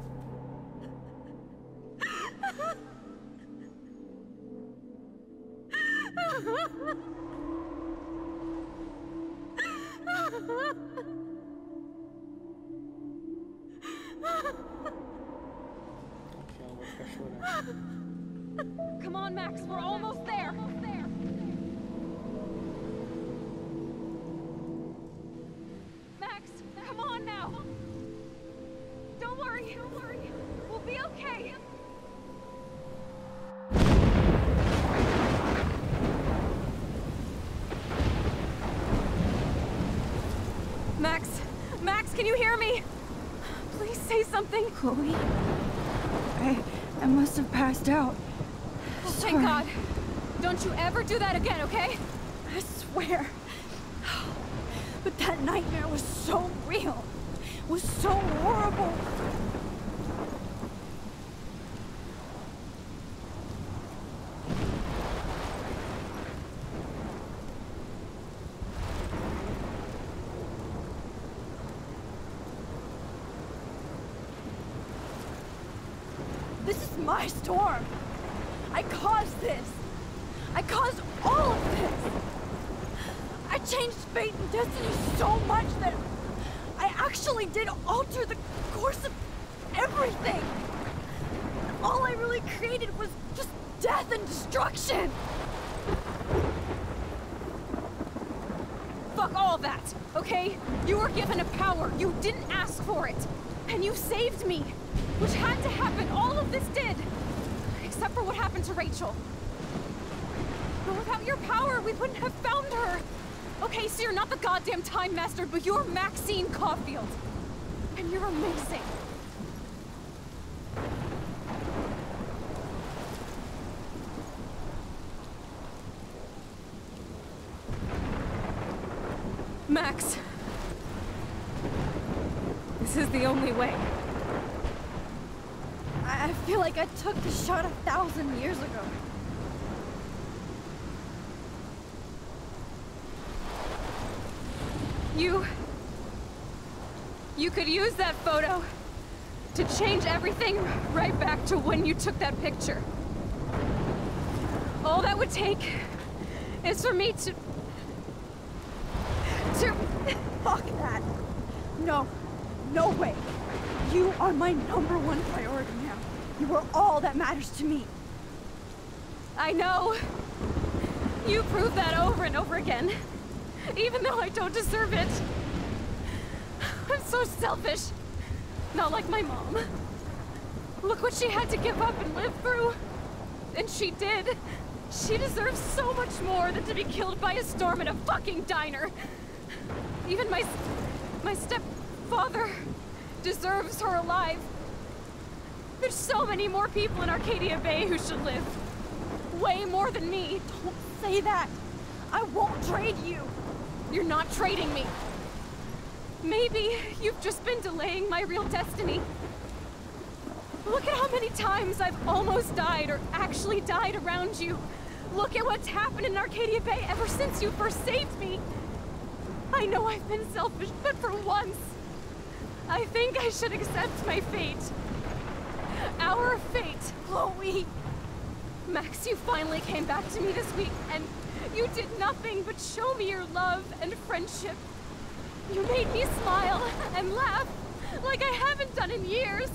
B: Come on, Max, we're almost there. Almost there. Max, come on now. Don't worry, don't worry. We'll be okay. Max, Max, can you hear me? Please say something.
C: Chloe, I, I must have passed out.
B: Oh, thank God. Don't you ever do that again, okay?
C: I swear. But that nightmare was so real. It was so horrible. This is my storm. I caused this. I caused all of this. I changed fate and destiny so much that I actually did alter the course of everything. All I really created was just death and destruction.
B: Fuck all that, okay? You were given a power. You didn't ask for it. And you saved me. Which had to happen. All of this did. Except for what happened to Rachel. But without your power, we wouldn't have found her. Okay, so you're not the goddamn Time Master, but you're Maxine Caulfield. And you're amazing. Max. This is the only way.
C: I feel like I took the shot a thousand years ago.
B: You... You could use that photo to change everything right back to when you took that picture. All that would take is for me to... to...
C: Fuck that. No. No way. You are my number one priority now. You are all that matters to me.
B: I know. You proved that over and over again. Even though I don't deserve it. I'm so selfish. Not like my mom. Look what she had to give up and live through. And she did. She deserves so much more than to be killed by a storm in a fucking diner. Even my... my stepfather deserves her alive. There's so many more people in Arcadia Bay who should live. Way more than me.
C: Don't say that. I won't trade you.
B: You're not trading me. Maybe you've just been delaying my real destiny. Look at how many times I've almost died or actually died around you. Look at what's happened in Arcadia Bay ever since you first saved me. I know I've been selfish, but for once, I think I should accept my fate. Our fate.
C: Chloe!
B: Max, you finally came back to me this week, and you did nothing but show me your love and friendship. You made me smile and laugh like I haven't done in years.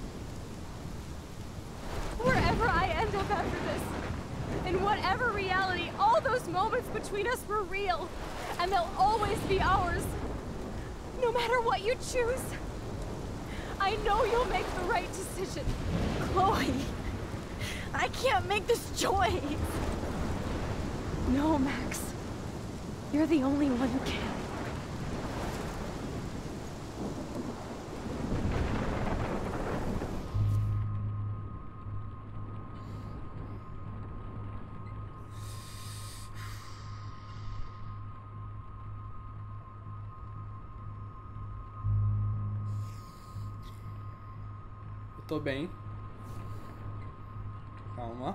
B: Wherever I end up after this, in whatever reality, all those moments between us were real, and they'll always be ours. No matter what you choose, I know you'll make the right decision.
C: Chloe, I can't make this choice.
B: No, Max. You're the only one who can.
A: Tô bem. Calma.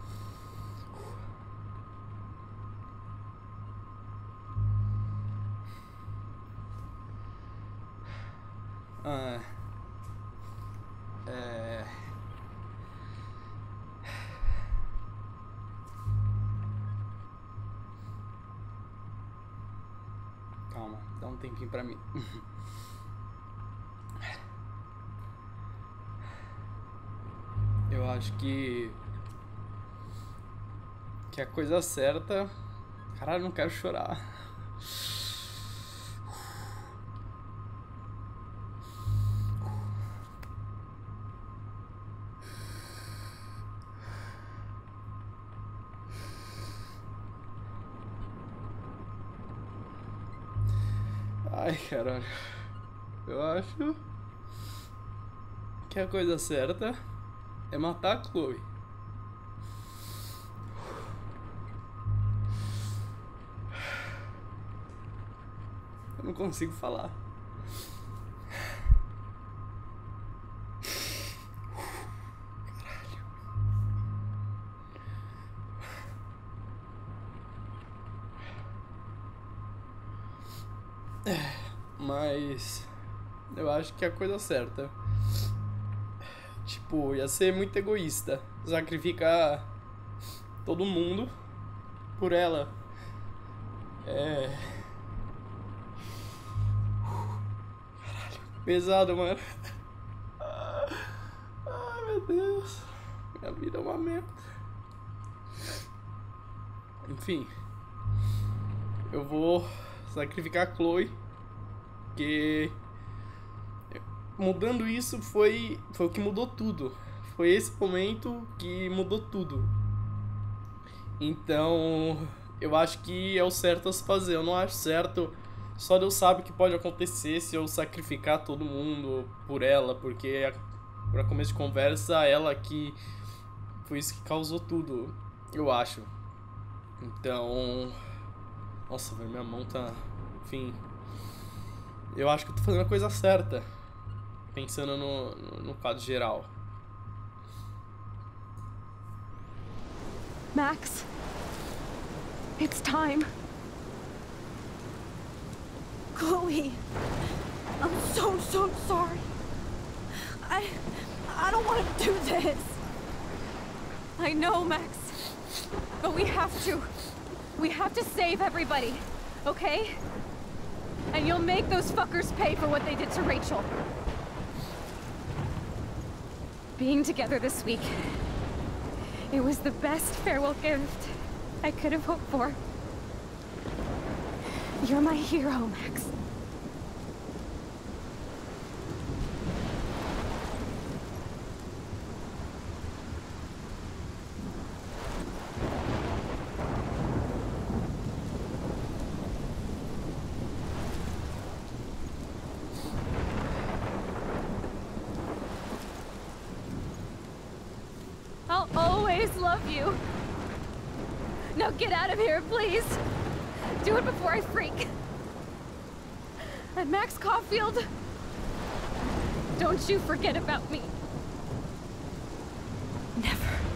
A: Ah, é... Calma, dá um tempinho pra mim. Eu acho que... Que a coisa certa... Caralho, não quero chorar. Ai, caralho. Eu acho que a coisa certa é matar a Chloe. Eu não consigo falar. Caralho. Mas eu acho que é a coisa certa. Tipo, ia ser muito egoísta sacrificar todo mundo por ela. É... Caralho, pesado, mano. Ai, meu Deus. Minha vida é uma merda. Enfim. Eu vou sacrificar a Chloe. Porque mudando isso foi, foi o que mudou tudo. Foi esse momento que mudou tudo. Então, eu acho que é o certo a se fazer. Eu não acho certo. Só Deus sabe o que pode acontecer se eu sacrificar todo mundo por ela. Porque, pra começo de conversa, ela que foi isso que causou tudo, eu acho. Então... Nossa, velho, minha mão tá... Enfim... Eu acho que eu tô fazendo a coisa certa. Pensando no, no, no quadro geral.
B: Max, it's time.
C: Chloe, I'm so, so sorry. I... I don't want to do this.
B: I know, Max. But we have to. We have to save everybody, okay? And you'll make those fuckers pay for what they did to Rachel. Being together this week, it was the best farewell gift I could have hoped for. You're my hero, Max. I'll always love you. Now get out of here, please. Do it before I freak. And Max Caulfield, don't you forget about me. Never.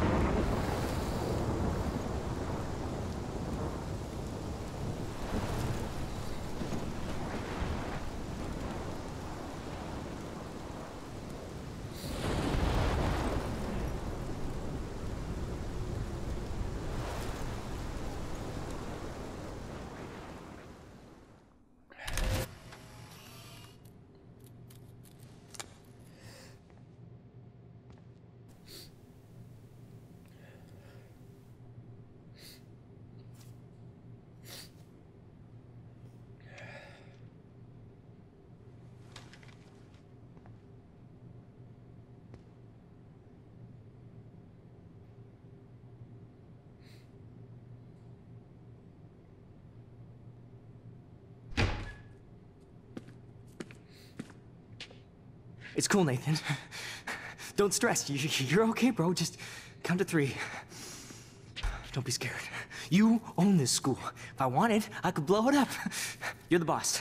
P: It's cool, Nathan. Don't stress. You, you're okay, bro. Just count to three. Don't be scared. You own this school. If I wanted, I could blow it up. You're the boss.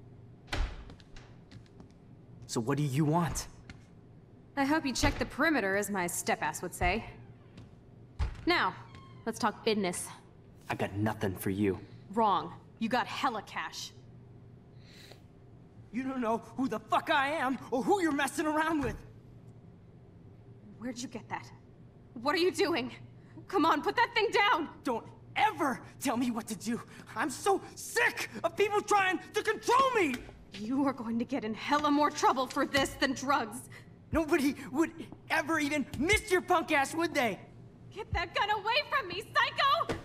P: So what do you want?
F: I hope you checked the perimeter, as my step-ass would say.
B: Now, let's talk business.
P: I got nothing for you.
B: Wrong. You got hella cash.
P: You don't know who the fuck I am or who you're messing around with.
B: Where'd you get that? What are you doing? Come on, put that thing down!
P: Don't ever tell me what to do. I'm so sick of people trying to control me!
B: You are going to get in hella more trouble for this than drugs.
P: Nobody would ever even miss your punk ass, would they?
B: Get that gun away from me, psycho!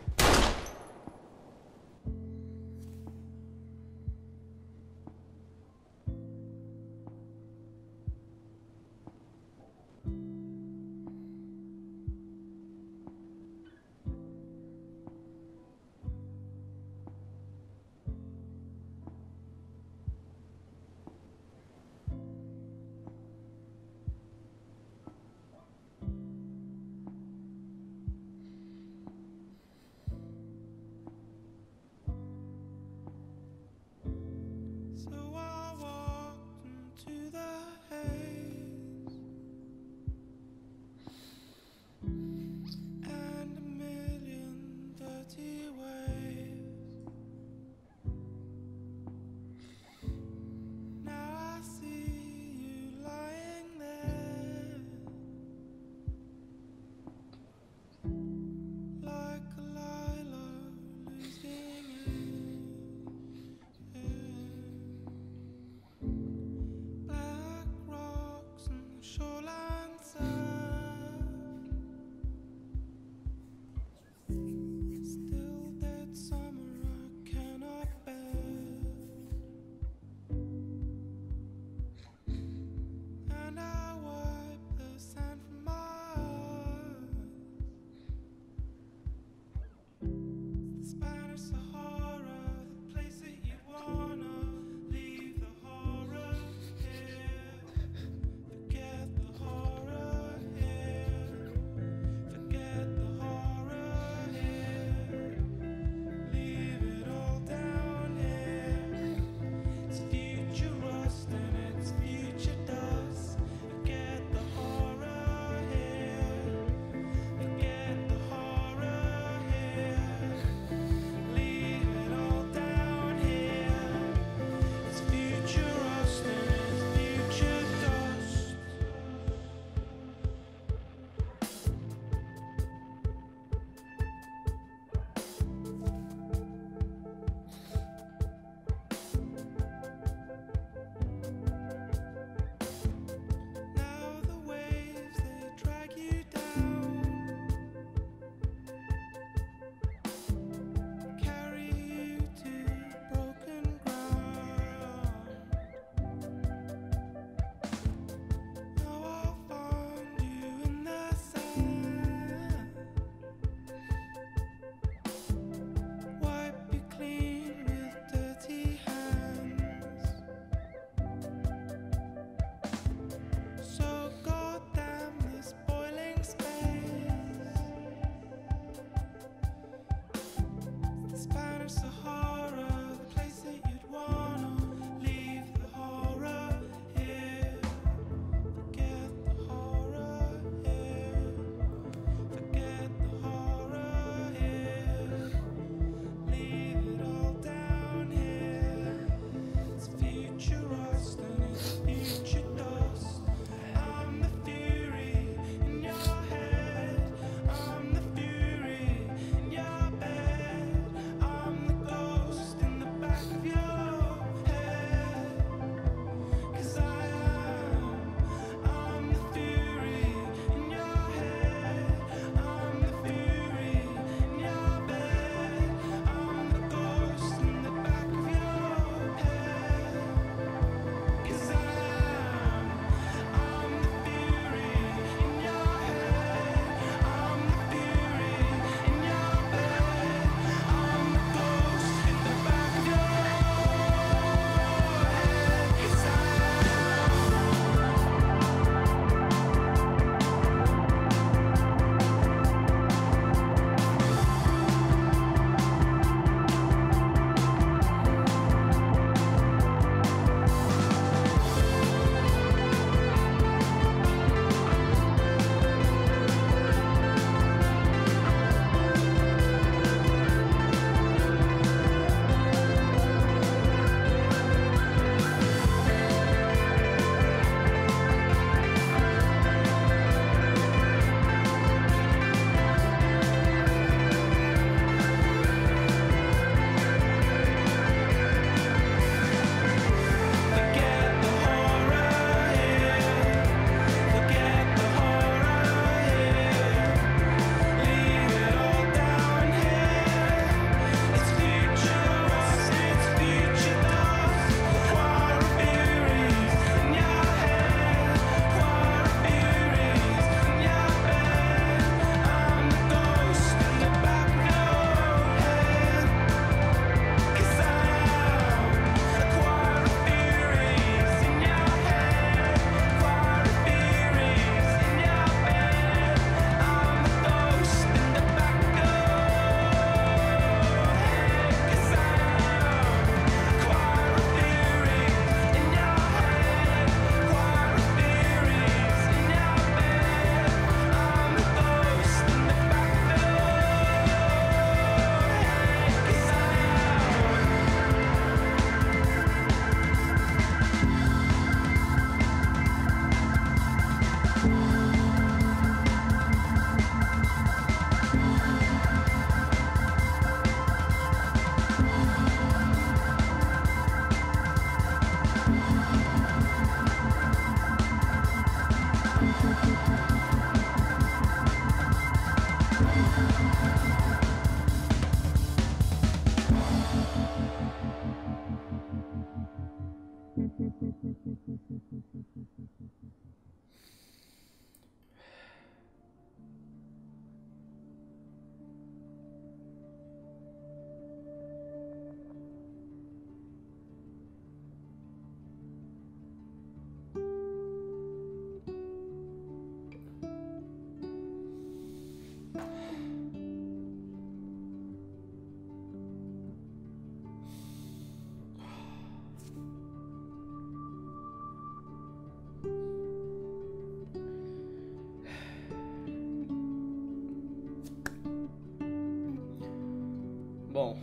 A: Bom.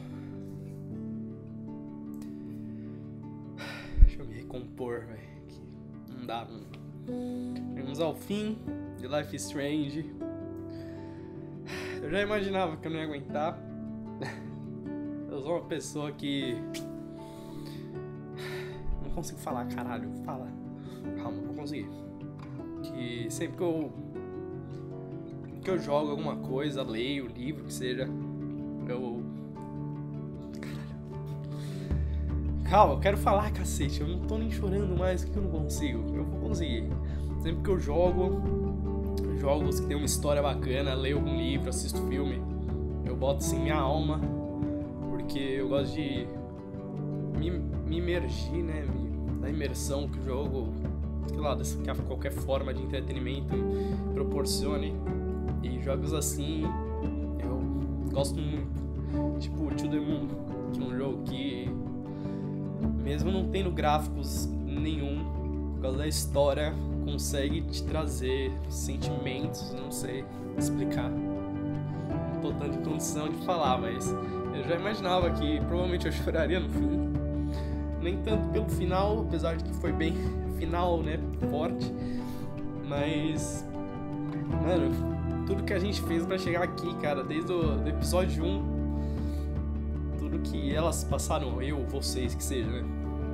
A: Deixa eu me recompor, velho. Não dá, mano. Chegamos ao fim de Life is Strange. Eu já imaginava que eu não ia aguentar. Eu sou uma pessoa que... Não consigo falar, caralho. Fala. Calma, vou conseguir. Que sempre que eu... Que eu jogo alguma coisa, leio, livro, que seja... Eu... Caralho. Calma, eu quero falar, cacete. Eu não tô nem chorando mais, porque eu não consigo. Eu vou conseguir. Sempre que eu jogo... Jogos que tem uma história bacana, leio algum livro, assisto filme, eu boto assim minha alma, porque eu gosto de me, me imergir, né, me, da imersão que o jogo, sei lá, que qualquer forma de entretenimento proporcione, e jogos assim eu gosto muito, tipo To The Moon, que é um jogo que, mesmo não tendo gráficos nenhum, por causa da história, consegue te trazer sentimentos, não sei explicar. Não tô tanto em condição de falar, mas eu já imaginava que provavelmente eu choraria no fim. Nem tanto pelo final, apesar de que foi bem final, né, forte. Mas, mano, tudo que a gente fez pra chegar aqui, cara, desde o do episódio um, tudo que elas passaram, eu, vocês, que seja, né,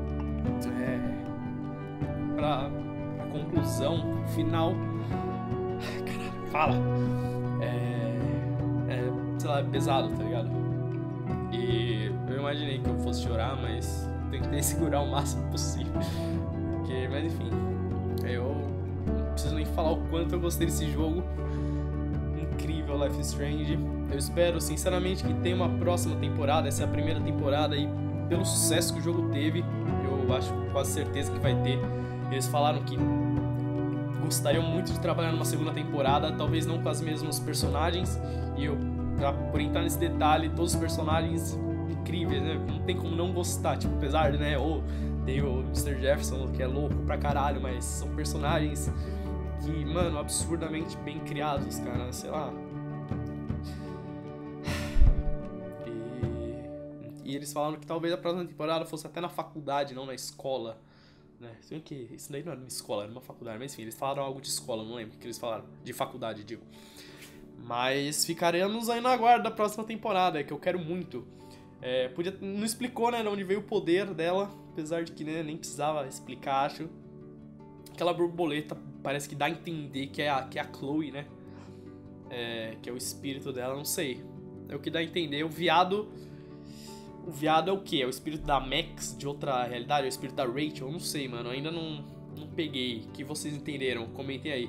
A: é... pra... conclusão, final. Caralho, fala. É, é, sei lá, é pesado, tá ligado? E eu imaginei que eu fosse chorar, mas tentei segurar o máximo possível. Porque, mas enfim, eu não preciso nem falar o quanto eu gostei desse jogo. Incrível, Life is Strange. Eu espero, sinceramente, que tenha uma próxima temporada. Essa é a primeira temporada e pelo sucesso que o jogo teve, eu acho com quase certeza que vai ter. Eles falaram que gostariam muito de trabalhar numa segunda temporada, talvez não com as mesmas personagens, e eu, pra, por entrar nesse detalhe, todos os personagens incríveis, né, não tem como não gostar, tipo, apesar de, né, ou tem o mister Jefferson, que é louco pra caralho, mas são personagens que, mano, absurdamente bem criados, cara, sei lá. E, e eles falaram que talvez a próxima temporada fosse até na faculdade, não na escola. Né? Que isso daí não era uma escola, era uma faculdade, mas enfim, eles falaram algo de escola, não lembro o que eles falaram, de faculdade, digo. Mas ficaremos aí na guarda da próxima temporada, que eu quero muito. É, podia, não explicou, né, de onde veio o poder dela, apesar de que, né, nem precisava explicar, acho. Aquela borboleta parece que dá a entender que é a, que é a Chloe, né, é, que é o espírito dela, não sei. É o que dá a entender, o viado... O viado é o quê? É o espírito da Max de outra realidade? É o espírito da Rachel? Eu não sei, mano. Eu ainda não, não peguei. O que vocês entenderam? Comentem aí.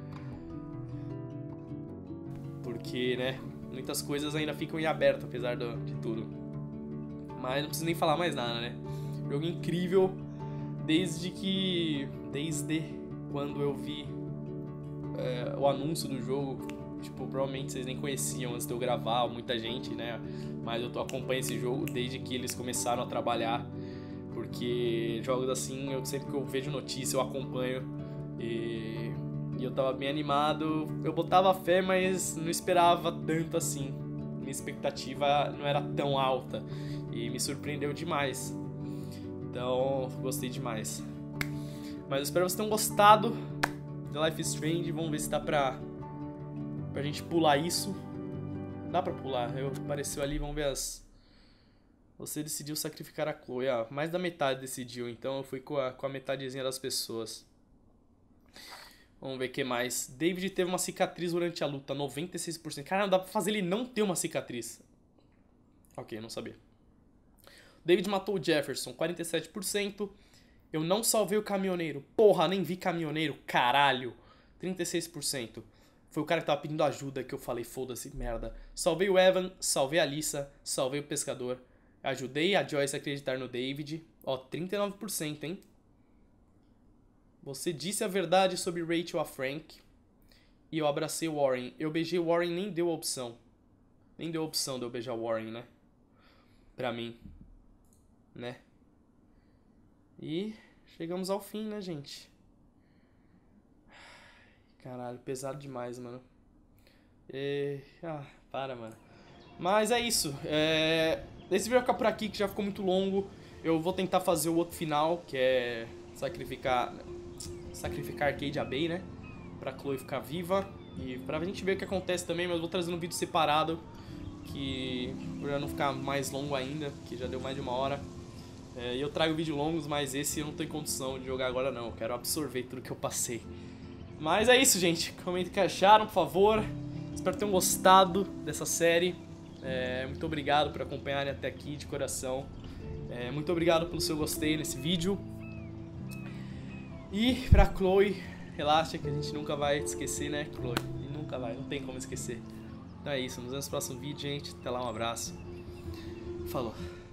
A: Porque, né? Muitas coisas ainda ficam em aberto, apesar do, de tudo. Mas não preciso nem falar mais nada, né? Jogo incrível. Desde que... Desde quando eu vi é, o anúncio do jogo. Tipo, provavelmente vocês nem conheciam antes de eu gravar, muita gente, né? Mas eu tô, acompanho esse jogo desde que eles começaram a trabalhar. Porque jogos assim, eu, sempre que eu vejo notícia, eu acompanho. E, e eu tava bem animado. Eu botava fé, mas não esperava tanto assim. Minha expectativa não era tão alta. E me surpreendeu demais. Então, gostei demais. Mas eu espero que vocês tenham gostado de Life is Strange. Vamos ver se dá pra... Pra gente pular isso. Dá pra pular. Eu, apareceu ali, vamos ver as... Você decidiu sacrificar a Chloe. Ah, mais da metade decidiu, então eu fui com a, com a metadezinha das pessoas. Vamos ver o que mais. David teve uma cicatriz durante a luta, noventa e seis por cento. Caramba, dá pra fazer ele não ter uma cicatriz. Ok, não sabia. David matou o Jefferson, quarenta e sete por cento. Eu não salvei o caminhoneiro. Porra, nem vi caminhoneiro, caralho. trinta e seis por cento. Foi o cara que tava pedindo ajuda que eu falei, foda-se, merda. Salvei o Evan, salvei a Lisa, salvei o pescador. Ajudei a Joyce a acreditar no David. Ó, trinta e nove por cento, hein? Você disse a verdade sobre Rachel a Frank. E eu abracei o Warren. Eu beijei o Warren, nem deu a opção. Nem deu a opção de eu beijar o Warren, né? Pra mim. Né? E chegamos ao fim, né, gente? Caralho, pesado demais, mano. E... Ah, para, mano. Mas é isso. É... Esse vídeo vai ficar por aqui, que já ficou muito longo. Eu vou tentar fazer o outro final, que é sacrificar... Sacrificar Arcade Bay, né? Pra Chloe ficar viva. E pra gente ver o que acontece também, mas eu vou trazer um vídeo separado. Que... Pra não ficar mais longo ainda, que já deu mais de uma hora. É, e eu trago vídeos longos, mas esse eu não tô em condição de jogar agora não. Eu quero absorver tudo que eu passei. Mas é isso, gente. Comentem o que acharam, por favor. Espero que tenham gostado dessa série. É, muito obrigado por acompanharem até aqui, de coração. É, muito obrigado pelo seu gostei nesse vídeo. E pra Chloe, relaxa que a gente nunca vai esquecer, né, Chloe? E nunca vai, não tem como esquecer. Então é isso, nos vemos no próximo vídeo, gente. Até lá, um abraço. Falou.